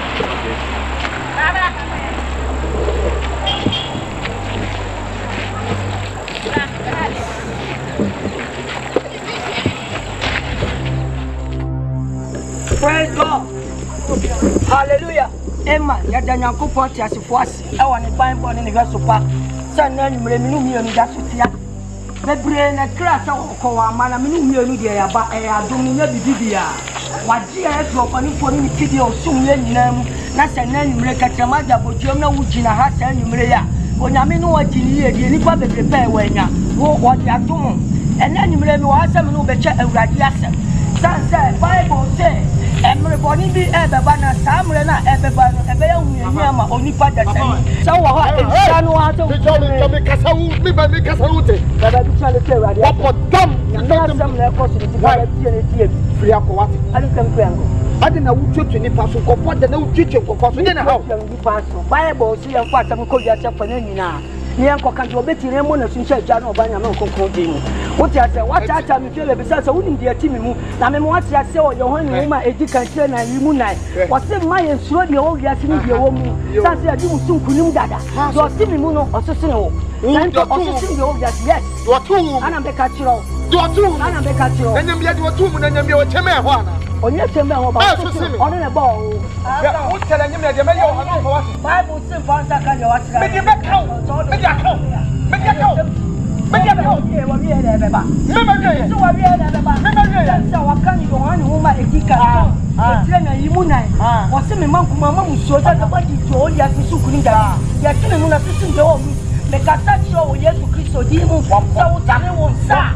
Praise God. Hallelujah. Emma, yada nyankopon ti asefo ase. E woni Bible ne hwe sopa. Sa na nwure minu mienu da sotia. Bebre na kra sa ko wa mana minu mienu de ya ba e adom nya bibibia. Waje e to pani foni ni kidi o sum ye nyinam na sa na nwure katrama da bojuom na wugina ha sa nwure ya. Onyame no wagini ye de nipa bebre pa e wanya. Wo de adom. Ena nwure mi wa asem no be che awurade asem. Sanse Bible say everybody be ebeba samre na ebeba no ebe ya hunyanya ma onipa da sani so wo ha ensano ha to me kasawu me ba me kasawu te baba bi chale te radio what dam na sam na ko so ti baba bi ne tie free akwa ali kam kwango ade na wutwetwe nipa so kofo de na wutwetwe kofo so de na ha Bible si ya kwa sam ko ya chefa na nyina ni enko kan do beti ne mo na sunche ja na obanya na nkonkon de mu wote ase wacha mi fele be sasa woni de ati mi mu na me mo ate ase o ye ho ni ma edi kan kire na yi mu nai wose ma ye suro de o wi ase ni de wo mu sasa ya di mu sunkunim dada do si mi mu no osese ne wo na nto osese de o wi ase yes do tu ana be ka kiro do tu ana be ka kiro na nyambia de tu mu na nyambia o cheme ho ana onye cheme ho ba ono ne ba o wo tele nyambia de me ye o hanu ko wase Bible sin fansa kan de wase me de be kaw me de akaw me de akaw me de akaw wa wi ele be ba me ma wi so wa wi ele be ba me ma wi so wa kan yo han ho ma edika etire na yimu nai wo se me man kuma ma musuo sa ba di jo ya su kuni da ya tine mu na su de o me ka ta cho o Yesu Kristo di mu so wo tane wo sa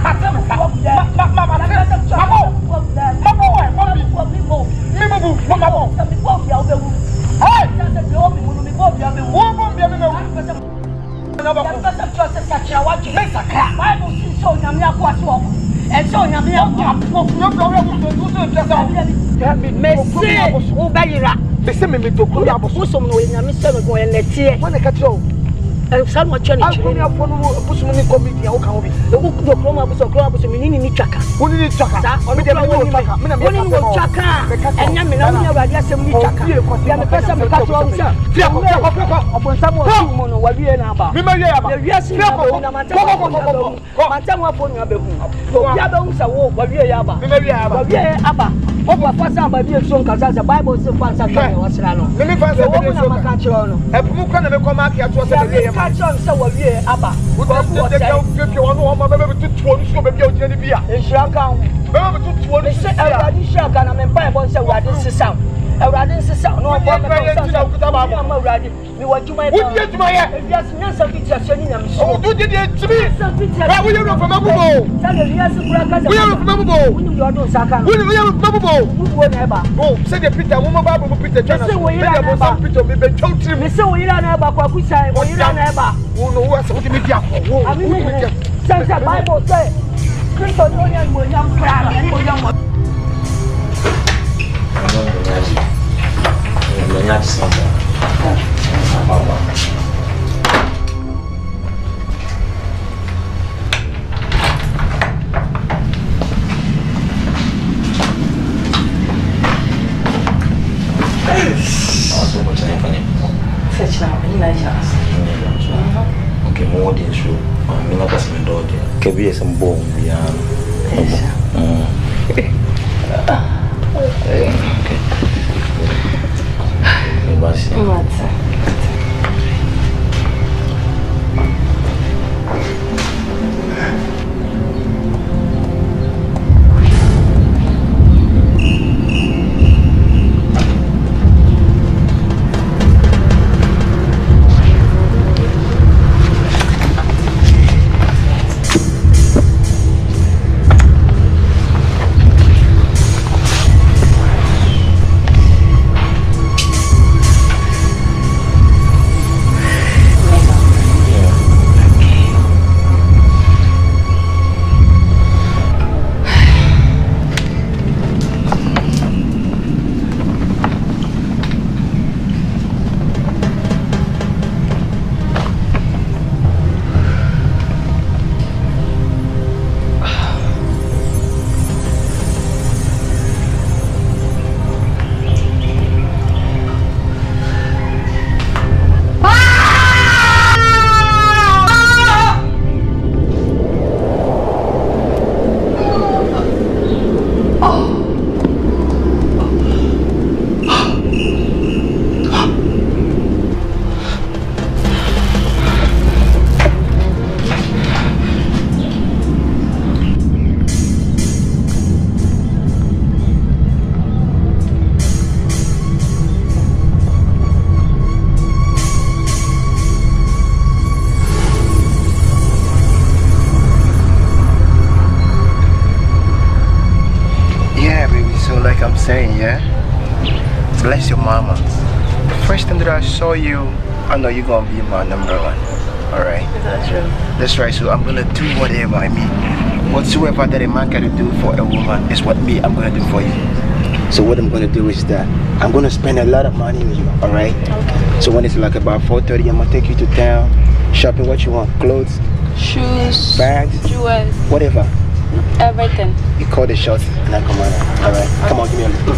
San mo chani chini afonu busu ni comedy o kan obi e ku do kroma busu minini ni twaka woni ni twaka o me de me wo twaka me na me wo twaka enya me na wo awade asem ni twaka ya me pesa me ka to o sha fia ko obon sam o su mo no wa wie na ba me ma wie aba wie si na ba na manta mo afonu abehu o bia be hu sa wo wa wie ya ba me ma wie aba wa wie aba o kwa fasa ba bi so nka sa Bible se fansa ka o sra no me fansa be so ka chiro no e pu mu kwa na me kwa ma ka to se be ye John said, "Well, yeah, Abba." What the hell? If you want to, I'm going to do it. So maybe I'll tell you, "Yeah." In Chicago, I'm going to do it. Say, "I didn't Chicago. I'm in Bible. Say, I didn't sound. I didn't sound. No, I'm going to sound. I'm already. You want to my? What did you my? Yes, yes, I'm picturing him. Oh, you did it to me. Why will you not remember? Tell you, yes, we are remember. We don't Saka. We are remember. Who never? Oh, say the Peter. Woman, Bible, Peter. Just say we are Peter. We been told to me. So we are never. Kwaku say we are never. Who knows what the media for? I mean, since the Bible say, Christo no one will not cry and will not. Okay, more than sure. I'm not as my daughter. Can be some bone beyond. Okay. I'm saying, yeah? Bless your mama. The first time that I saw you, I know you're gonna be my number one. Alright? That's true. That's right, so I'm gonna do whatever I mean. Whatsoever that a man can do for a woman is what I'm gonna do for you. So what I'm gonna do is that I'm gonna spend a lot of money on you, alright? Okay. So when it's like about 4:30, I'm gonna take you to town, shopping what you want, clothes, shoes, bags, jewels, whatever. Everything. You call the shots and I come on. Alright, come on, give me a look.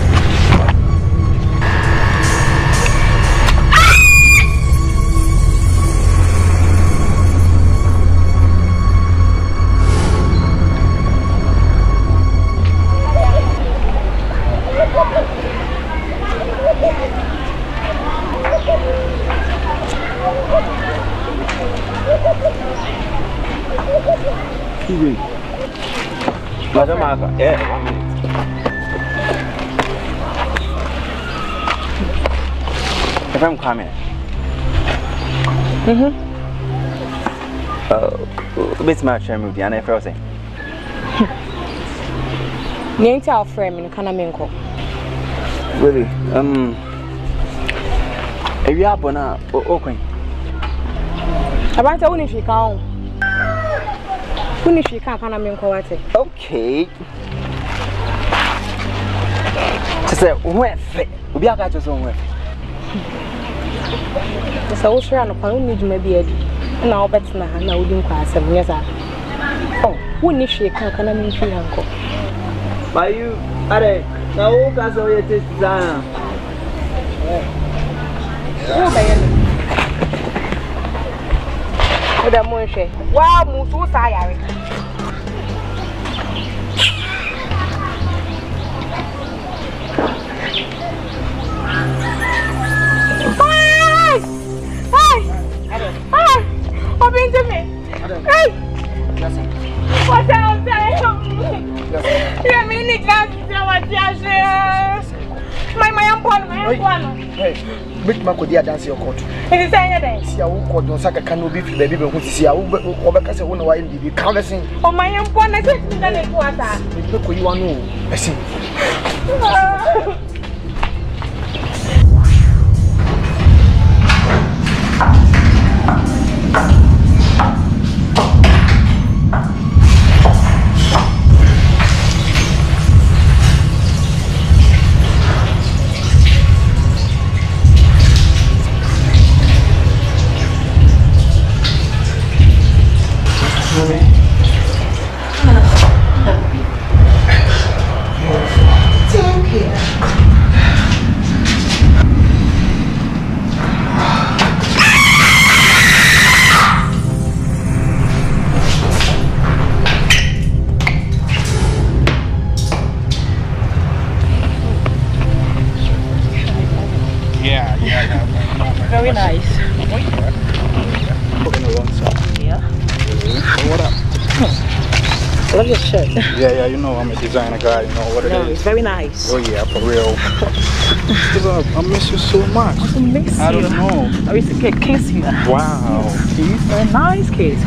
Madam Martha, yeah, 1 minute. If I'm coming. Bit much I'm with the other person. Name our friend in Kanaminko. Really? If you are born okay. About a if you can't. If you can't Kanaminko. Okay. To say, where we are got to somewhere. So, sure, I need to maybe and I'll bet now wouldn't class 7 years. Oh, wouldn't if she can't Kanaminko uncle. By you, are now all guys are yet design. Oh, the moon. Wow, move so tired. Open to me. Hey! What else? You mean it doesn't my Hey, big Macodia dance your court. It is saying see a wood on Saka canoe be the baby who see a overcast a woman while you can't sing. Oh, my young one, I just did it was that. Look what you want to know. I see. Very nice. Yeah. What up? Love your shirt. Yeah, you know I'm a designer guy, you know what it is. It's very nice. Oh yeah, for real. I miss you so much. I miss you. I don't know. I used to get kiss you. Wow. He's a nice kiss.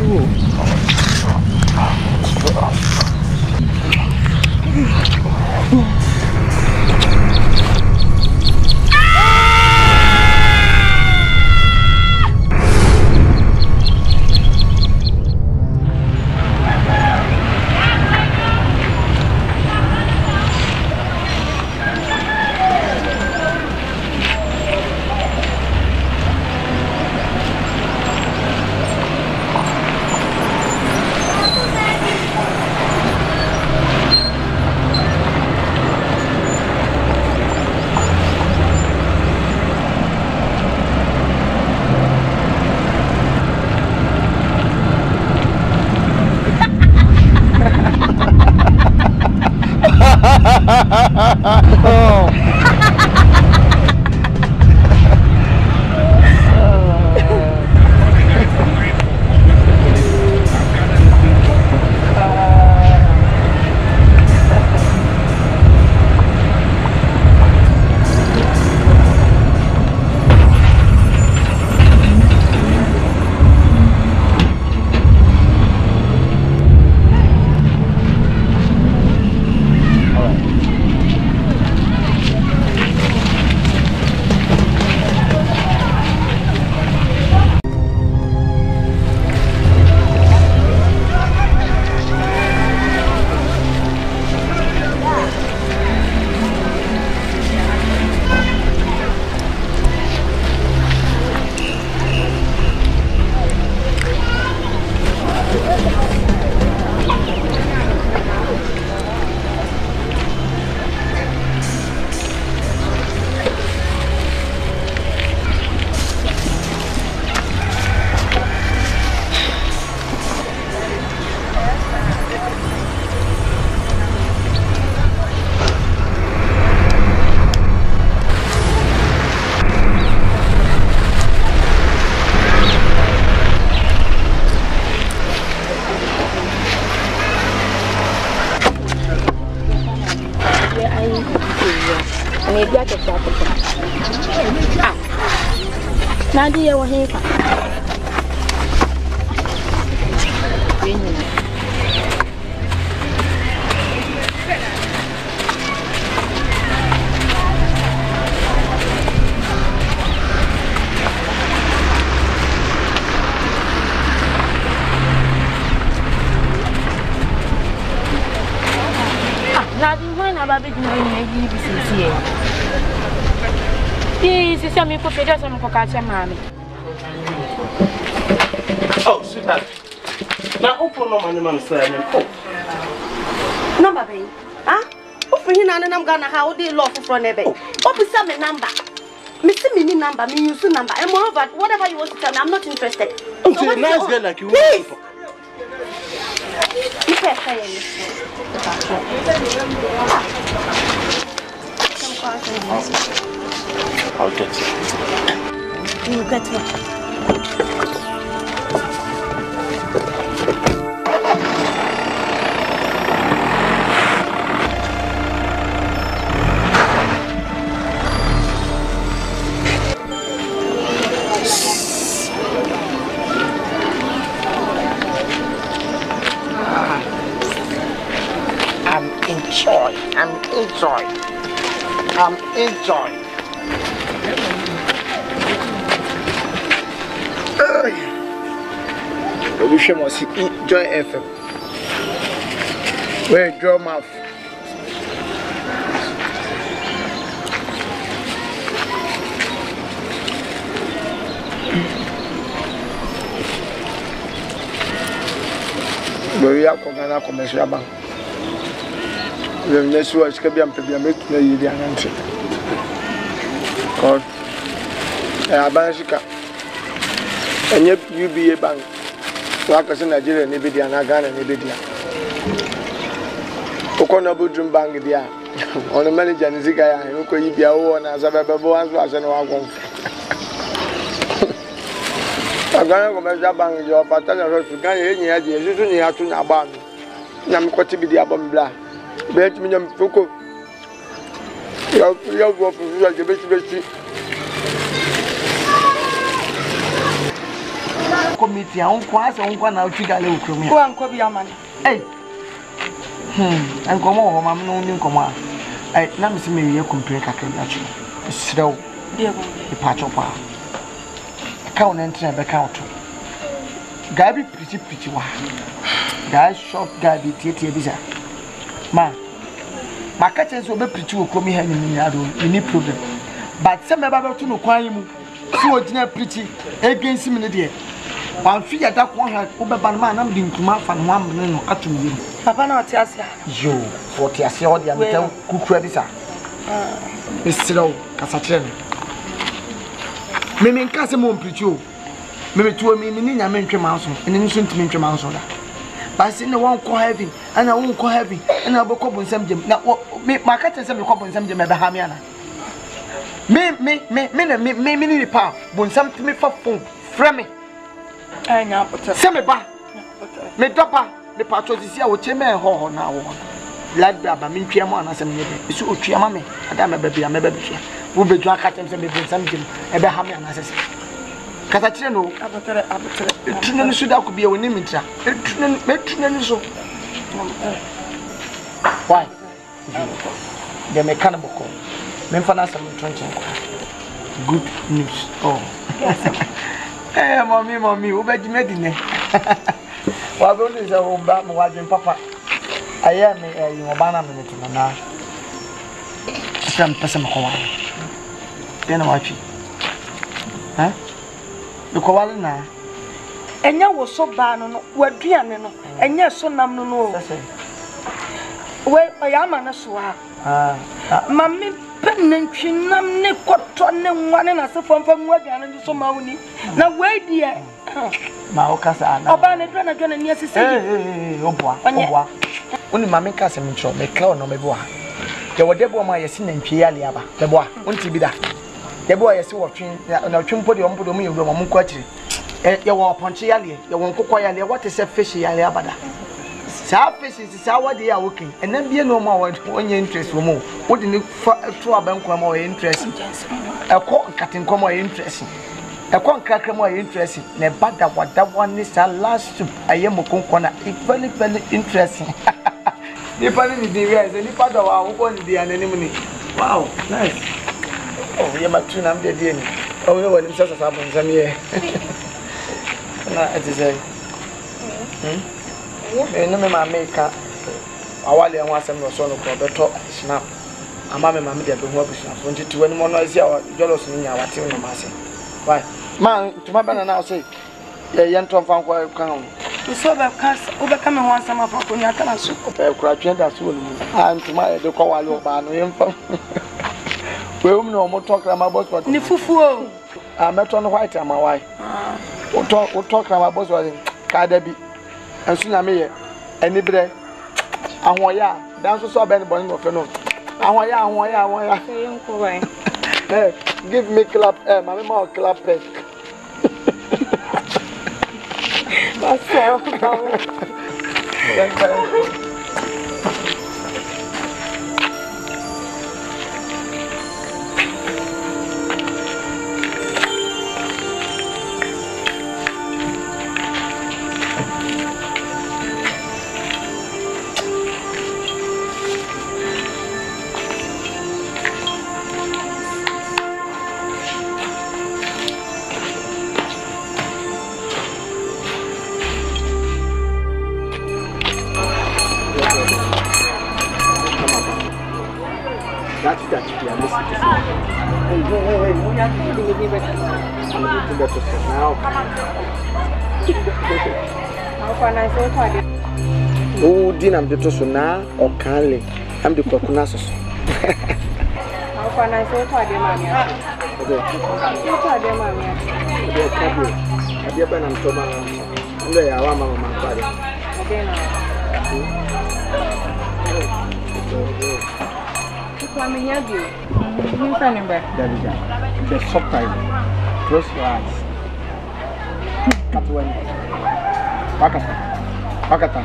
Oh, sweetheart. Now open no money, man, sir. Number, baby. Huh? Open here and I'm gonna how they love for never. Open some number. Missing me number, me use number. And moreover, whatever you want to tell me, I'm not interested. Okay, so nice girl like you. Please. I'll get it. You get what? I'm enjoying. We wish you must enjoy FM. Where draw mouth. We are going to commercial bank. The next one is going to be a bit of the answer. Because Azuka and yet UBA bank. Like I said, Nigeria, Nigeria, and Ghana, Nigeria. Okonobu Dream Bank, there. On the manager, and the guy, who could be a one as a baby, and was an hour. I'm going to commercial bank, your paternal hospital, you have to know about me. I'm going to be the album blah. Bet me, I'm Foucault. You're going to be the committee, I won't quite now trigger little crummy. Go and copy your man. Hey, and come on, I'm no new command. I never see me complain. I can actually slow the patch of power. Count entry and account. Guy be pretty wild. Guy short guy be TT. Man, my catches will be pretty to come here in any problem. But some about to know why you so pretty against him in the day. One fee at that one had over man, I'm being to my fan 1 minute at me. Papa, not Tiasia. You, for Tiasia, the other cook credits are. Mr. Cassatren. Maybe Casamon Pichu. Maybe 2 minutes, I mention mouse and innocent mention mouse on that. But I see no one call heavy, and I won't call heavy, and I'll go and some gym. Now, my cat and some cop and some gym at the Hamiana. Me, pa, when something me for phone, frame. I know, send me back. Me dropper, the patrol is here with Chimney Hall now. Lad Baba, me, Chiamon, and some it's Chiamame, and I'm a baby, I'm a baby. We'll be drunk at them, some gym, and the Hamian as Casachino, Trinity should have be a winning trap. Why? The mechanical call. Memphis and trenching. Good news. Oh, hey, mommy, who bet you made in there? Well, go to the home back, my wife and papa. I am a banana minute now. Some person Hawaii. Then watch it. Huh? The Koala and you was so bad, no, we're dreaming, and yes, so nam no. Well, I am an aswa. Mammy, penning, chinam, nicotton, one and a sofa from Wagan and so money. Now, wait, dear. Maocasa, Obana, John, and yes, say, only Mammy Casamintro, make clown no me bois. There were Debo my sin and Pialiaba, the boy, won't he be that? The boy is watching, no chimpody on Pudomi, Roman Quatri. You want punchy, you won't cook quietly. What is a fishy alabada? Sa fish is our they are working, and then be no more when you interest for more. What in the two bank more interesting? A corn cutting come more interesting. A corn cracker more interesting. Ne bad that what that one is our last soup. I am a corner. It's very, very interesting. The party is the rest, and the part of our own the anemone. Wow, nice. Oh, you're my tune, I'm the DNA. Oh, no one himself has happened some year. It is a. No, my maker. I want some of son of Roberto Snap. I'm a mamma, dear, but what is not 22 any more noisy or jealous in our team. Why, man, to my banner now say, young Tom found where I come. You saw that cast overcoming one summer for Kunyaka, crouching that soon. And to my the Kawalo ban, we no more talk about what the fufu. I met on white and my wife. We'll talk about what was in Kadabi. And soon I may any bread. And why, that's so bad, but no, and why, give me clap, my mouth clap. Myself. Oh, dinner, I'm the Tosuna or Carly. I'm the Coconasus. How can I say to the mammy? I dear Ben and Thomas, and they are one of my father. The subtitle. Close your eyes. Cut away. Wakata.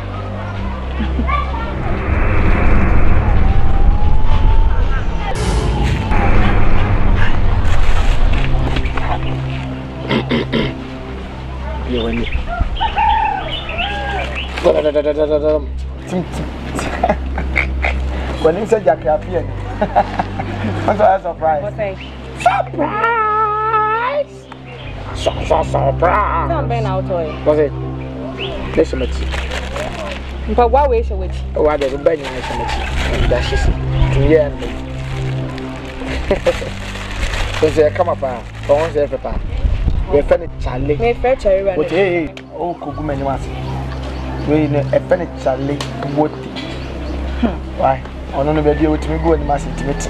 When you said Jackie appeared, what's a surprise? Surprise! Surprise! Don't bend out toy. What's it? Listen, but what way shall we? Oh, I don't bend my son. That's just yeah. Because they come up, for once every part. We're funny, Charlie. We're fair, Cherry. But hey, oh, Kumawood was. We're a funny Charlie. What? Why? I don't know where you would me go and mass intimate.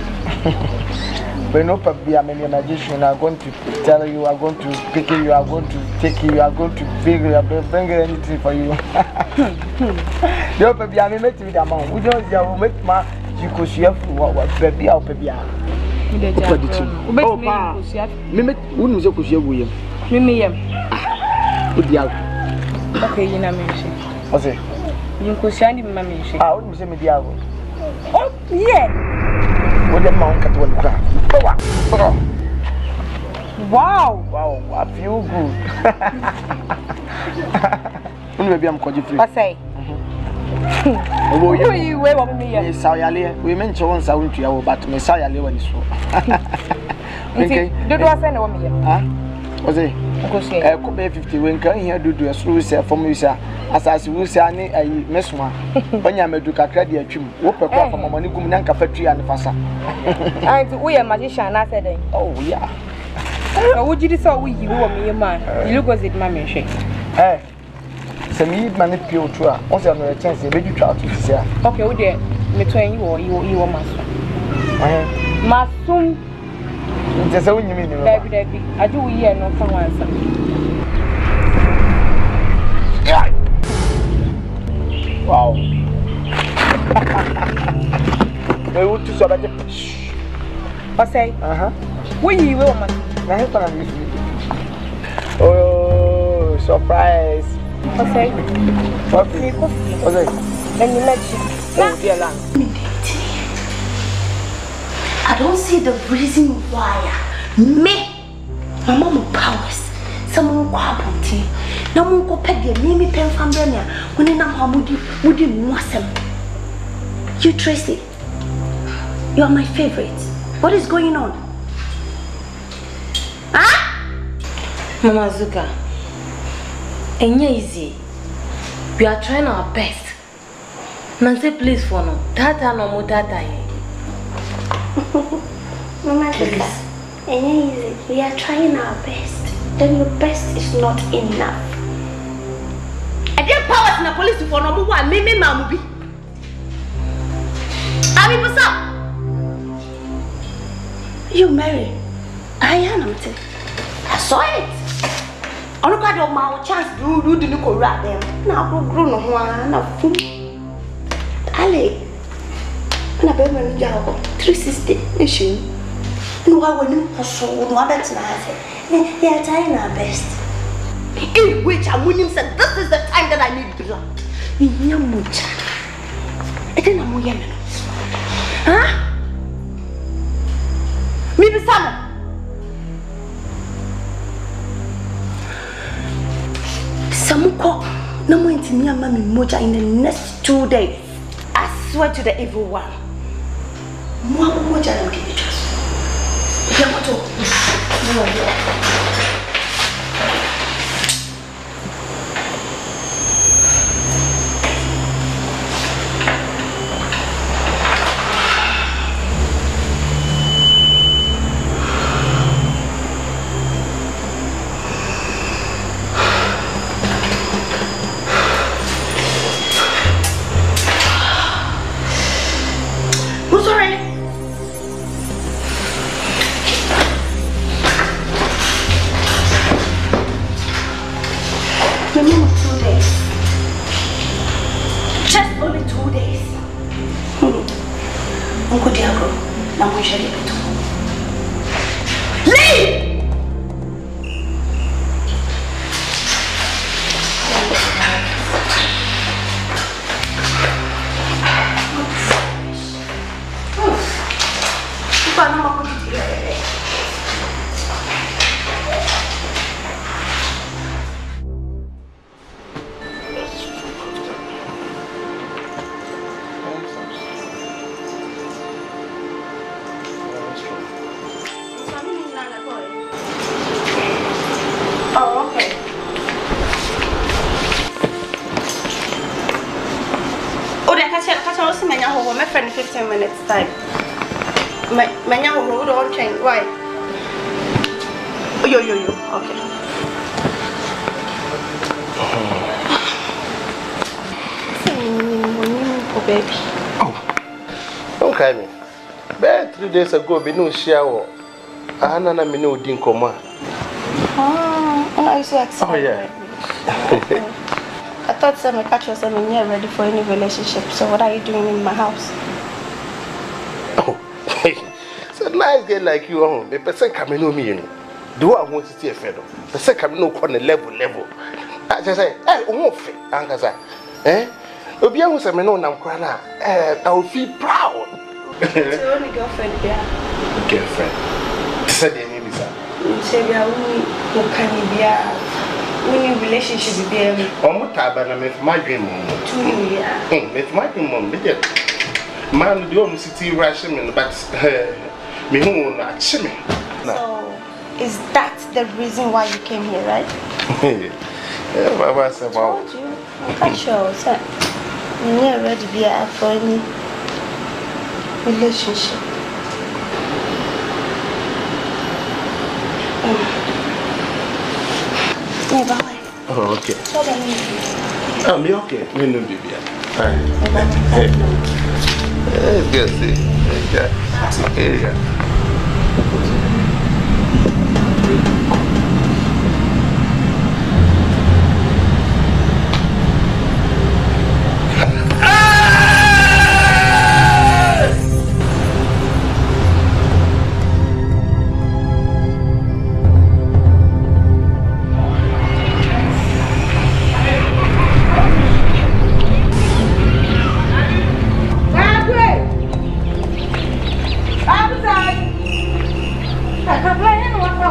When open be a magician, are going to tell you, are going to pick you, are going to take you, are going to figure you, bring anything for you. The open be a minute with a man. We don't make my you could see what baby out baby. Oh, pa, Mimit wouldn't so could you, William. Mimiam. Good deal. Okay, you know, what's it? You could send him, mammy. I wouldn't say me the hour. Oh, yeah. What the monk at one crack. Wow! Wow, I feel good. Maybe I'm called you free. I say. You wait on me. We mentioned once I went to your but Messiah Lewan is so. Okay, do I send on me? Huh? Was it? I could be 50 when coming here do a through for me, sir. As I will say, I miss one. When you make a credit, you whoop a crop from a money and cafeteria and fassa. We are magician, I said, oh, yeah. Would you decide we you want me a man? You look as it, mammy. Eh, so me manipulate to her. Also, no chance, you try to say, okay, oh, dear, between you or you are master. Masum. Just when you mean, baby, I do hear no someone. Wow. They want to survive. I say, when you will, oh, surprise. Okay. Coffee. Okay. And you met you. Oh, dear land. I don't see the reason why me, my mom powers, someone quabunty, no one go peg your name pen from Benia when in a hamudi wouldn't want them. You Tracy, you are my favorite. What is going on? Huh? Mama Azuka, ain't easy. We are trying our best. Nancy, please for no. Tata no more tata. Mama Azuka, ain't easy. We are trying our best. Then your best is not enough. I get powers in the police for no more. Me, Mamubi. I mean, what's up? You married? I am. I saw it. I don't got my chance to do the look right there. Now, grown on one of food. Ali, when I bet my job 360 issue. No, I wouldn't so what that's nice. They are trying our best. In which I wouldn't say this is the time that I need blood. In your mucha. I didn't know Yemen. Huh? Maybe some. Some cock, no more into me and Mammy Moja in the next 2 days. I swear to the evil one. Mama Moja don't give it trust. Yamato. No. My friend 15 minutes time. My hold on train. Why? Yo. Okay. Oh baby. Oh. Don't cry me. But 3 days ago, we no shower. Anna me no dinkoma. Oh, I so excited. Oh yeah. I thought some catch yourself and you're ready for any relationship. So what are you doing in my house? Oh, it's a nice girl like you. The person coming to me, you know. Do I want to see a fellow? The second no corner level. I just say, I won't fit. Uncle say, Obian was a man on Namkrana. I will feel proud. It's your only girlfriend, yeah. Girlfriend. Said the name is that. You say, yeah, we can be a relationship with them. I'm with my dream mom. 2 years. With my dream mom. Man, the only city ration, but me who not shimmy. So, is that the reason why you came here, right? Yeah, Baba said, wow. I told you. I'm quite sure, sir. You're not ready to be out for any relationship. Yeah, bye. Oh, okay. So, I'm okay. We know Vivian. Good, see. Yeah.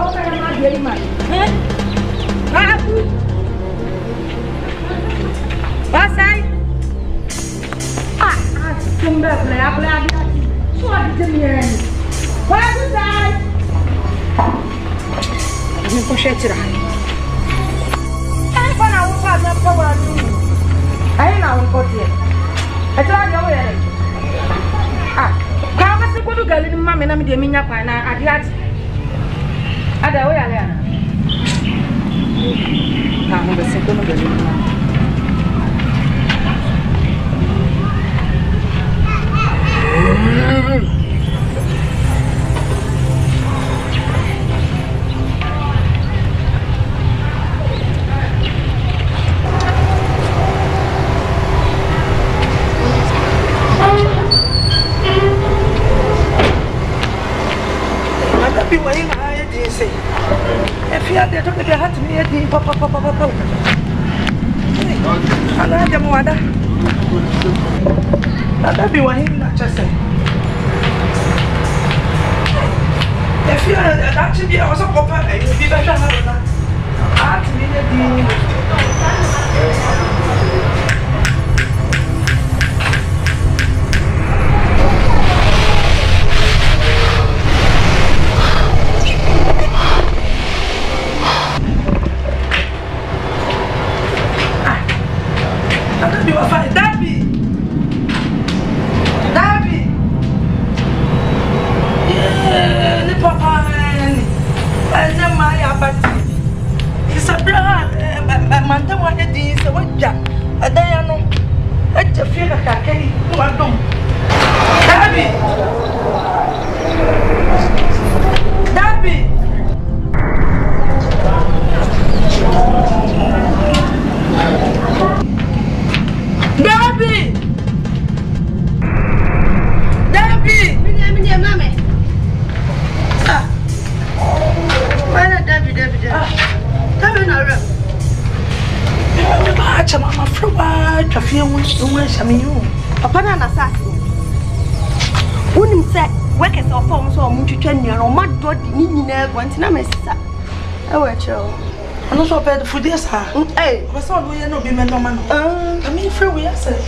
Osofo Pedro for this hey, what's all we no be men no man. I mean free we are say.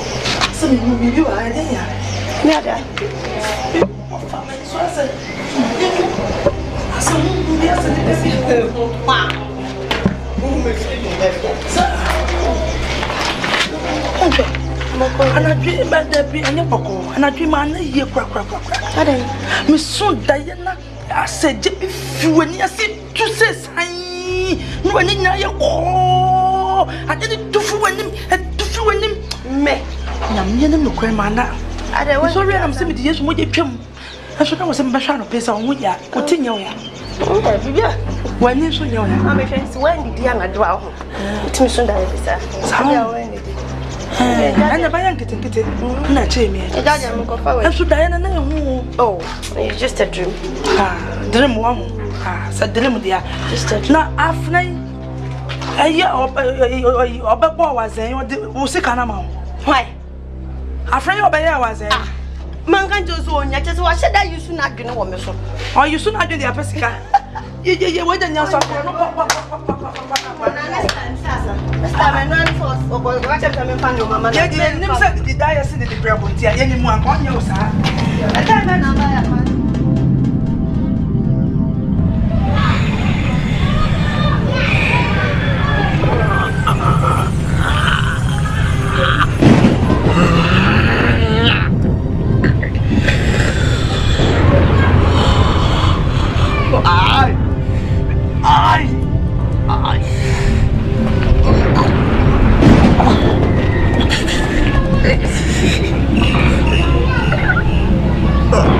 So me no be you are there. Me ada. So I say. So me be say this. Wow. And I dream about that be any boko. And I dream man ye crack. Me soon Diana I said if you when you see to say no any na ye oh I didn't do for him and do for him me na me no kwan mana ade wo sorry am say me dey mo dey twam aso na wo say me ba hwa no pesa wo ya o tinye wo ya Vivian wani so nye wo ya me hwe si wan di an ado aho timi so da pesa sa wan di anya ba yan kete na che me e da me ko fa we aso da yan na hu oh it's just a dream dream wo sa dream dia na afna aya obebo wazen wo sika na ma why afna obaya wazen man kan jozo onya chese wa sheda yusu na adwene wo me so o yusu na adwene dia pesika ye we da nya so no na next time sasa sta me no force o go wa chapter me fan no mama ye di nim sa di da ya se di brabo ntia ye ni mu an ko nya wo sa ata na na ba ya Ay.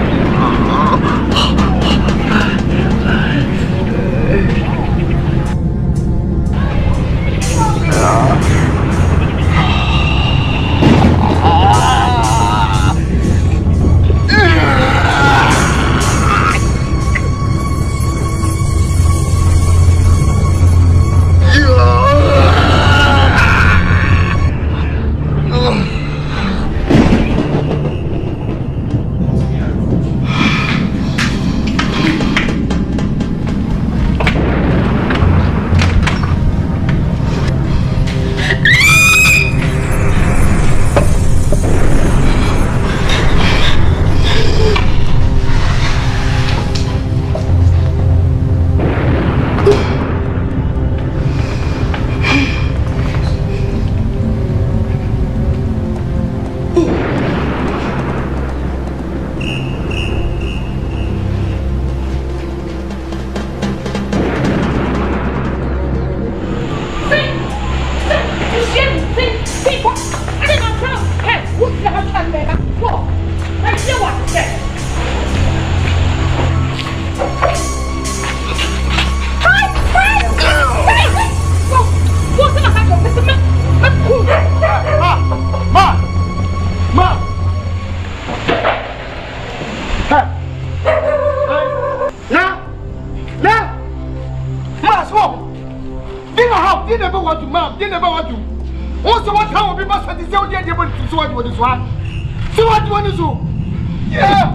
Now! Mas, what? They never want to, ma'am. They never want to. Also, what time will be must have to say, they're able to see what you this one. See what you want to do? Yeah!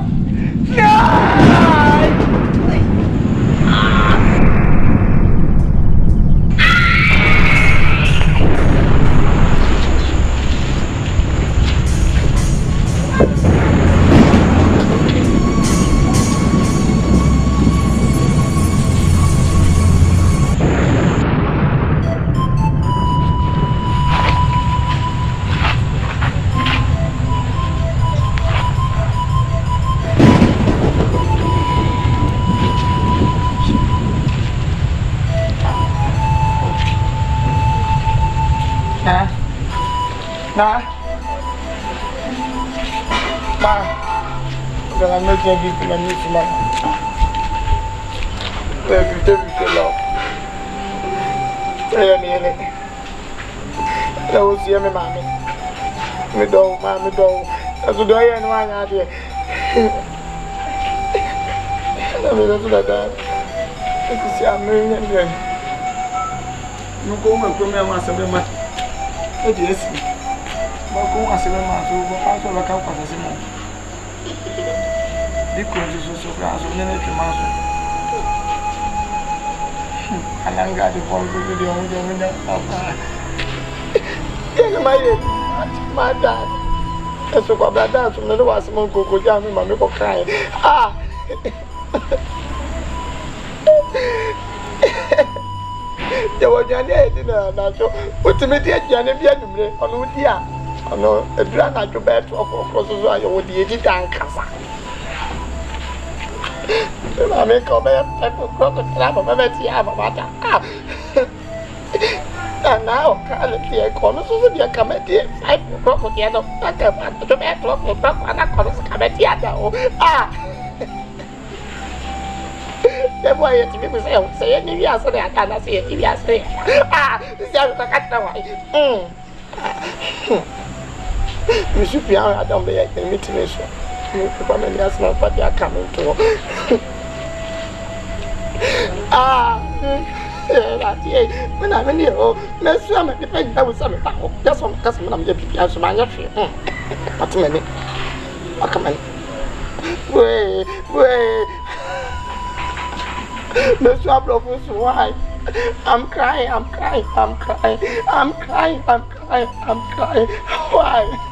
I'm not going to give you my new man. Every day we feel love. I will see me, mammy. Me do, mammy do. As you do, I know I'm not here. I mean, that's what I see, I'm marrying again. You go and come here, Master. What do you see? But go and see my master, but also look out for the same. The cruise is so grass, and then it's a master. And I'm got the phone with the only woman of my dad. That's what I dance from the was among Coco Jam and my people crying. Ah! There was Janet dinner, what to make it Janet on Udia. I know a grand at your bed to crosses why you would be a casa. I make a pepper crocodile of a tea. And now, currently, I call us over the committee. 5 crocodile, like a tomato, and I call us committee. Ah! That's why it's me say, any years I cannot see it. Yes, ah, the other cat away. You should be out. I don't be at the meeting. You come and ask my father coming to. Ah, when I'm in here, let's swim at the bank. That was some power. That's one customer. I'm getting out of my tree. What's many? I come in. Wait. The swap of why? I'm crying. Why?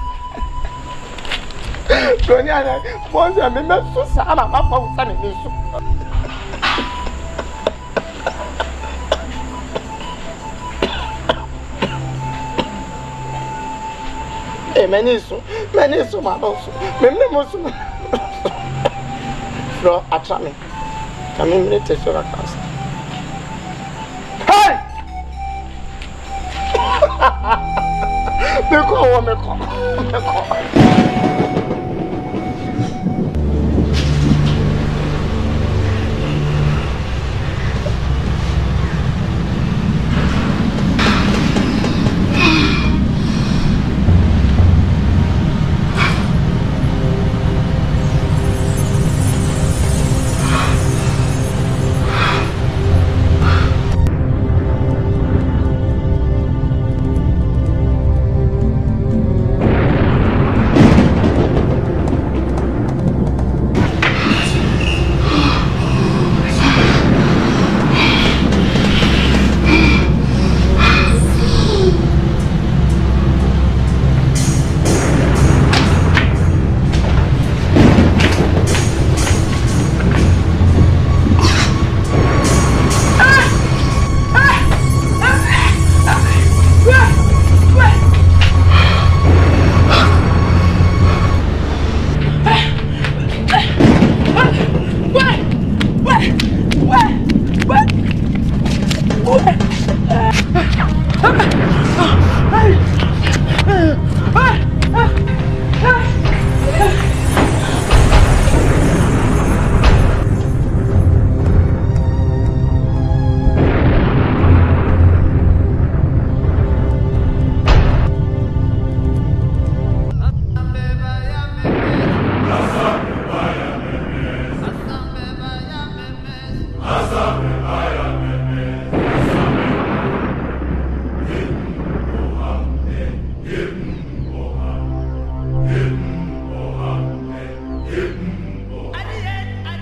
Once I remember so sad, my mom was standing in soup. Many so, my also. Remember, no, I try me. I'm in the test of a class. Hey! They call me.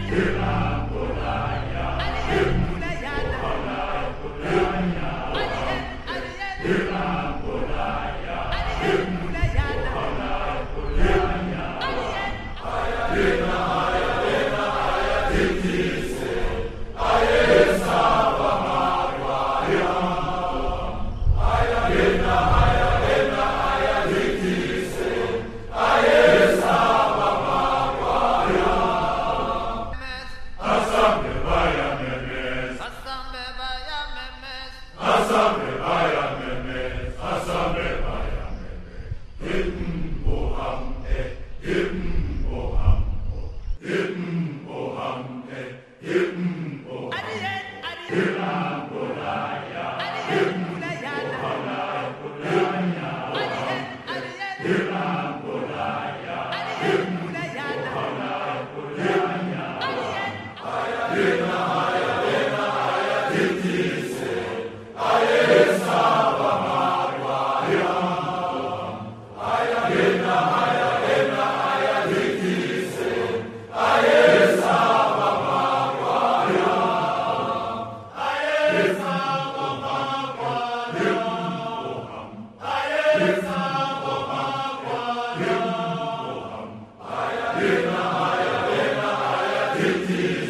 Amen.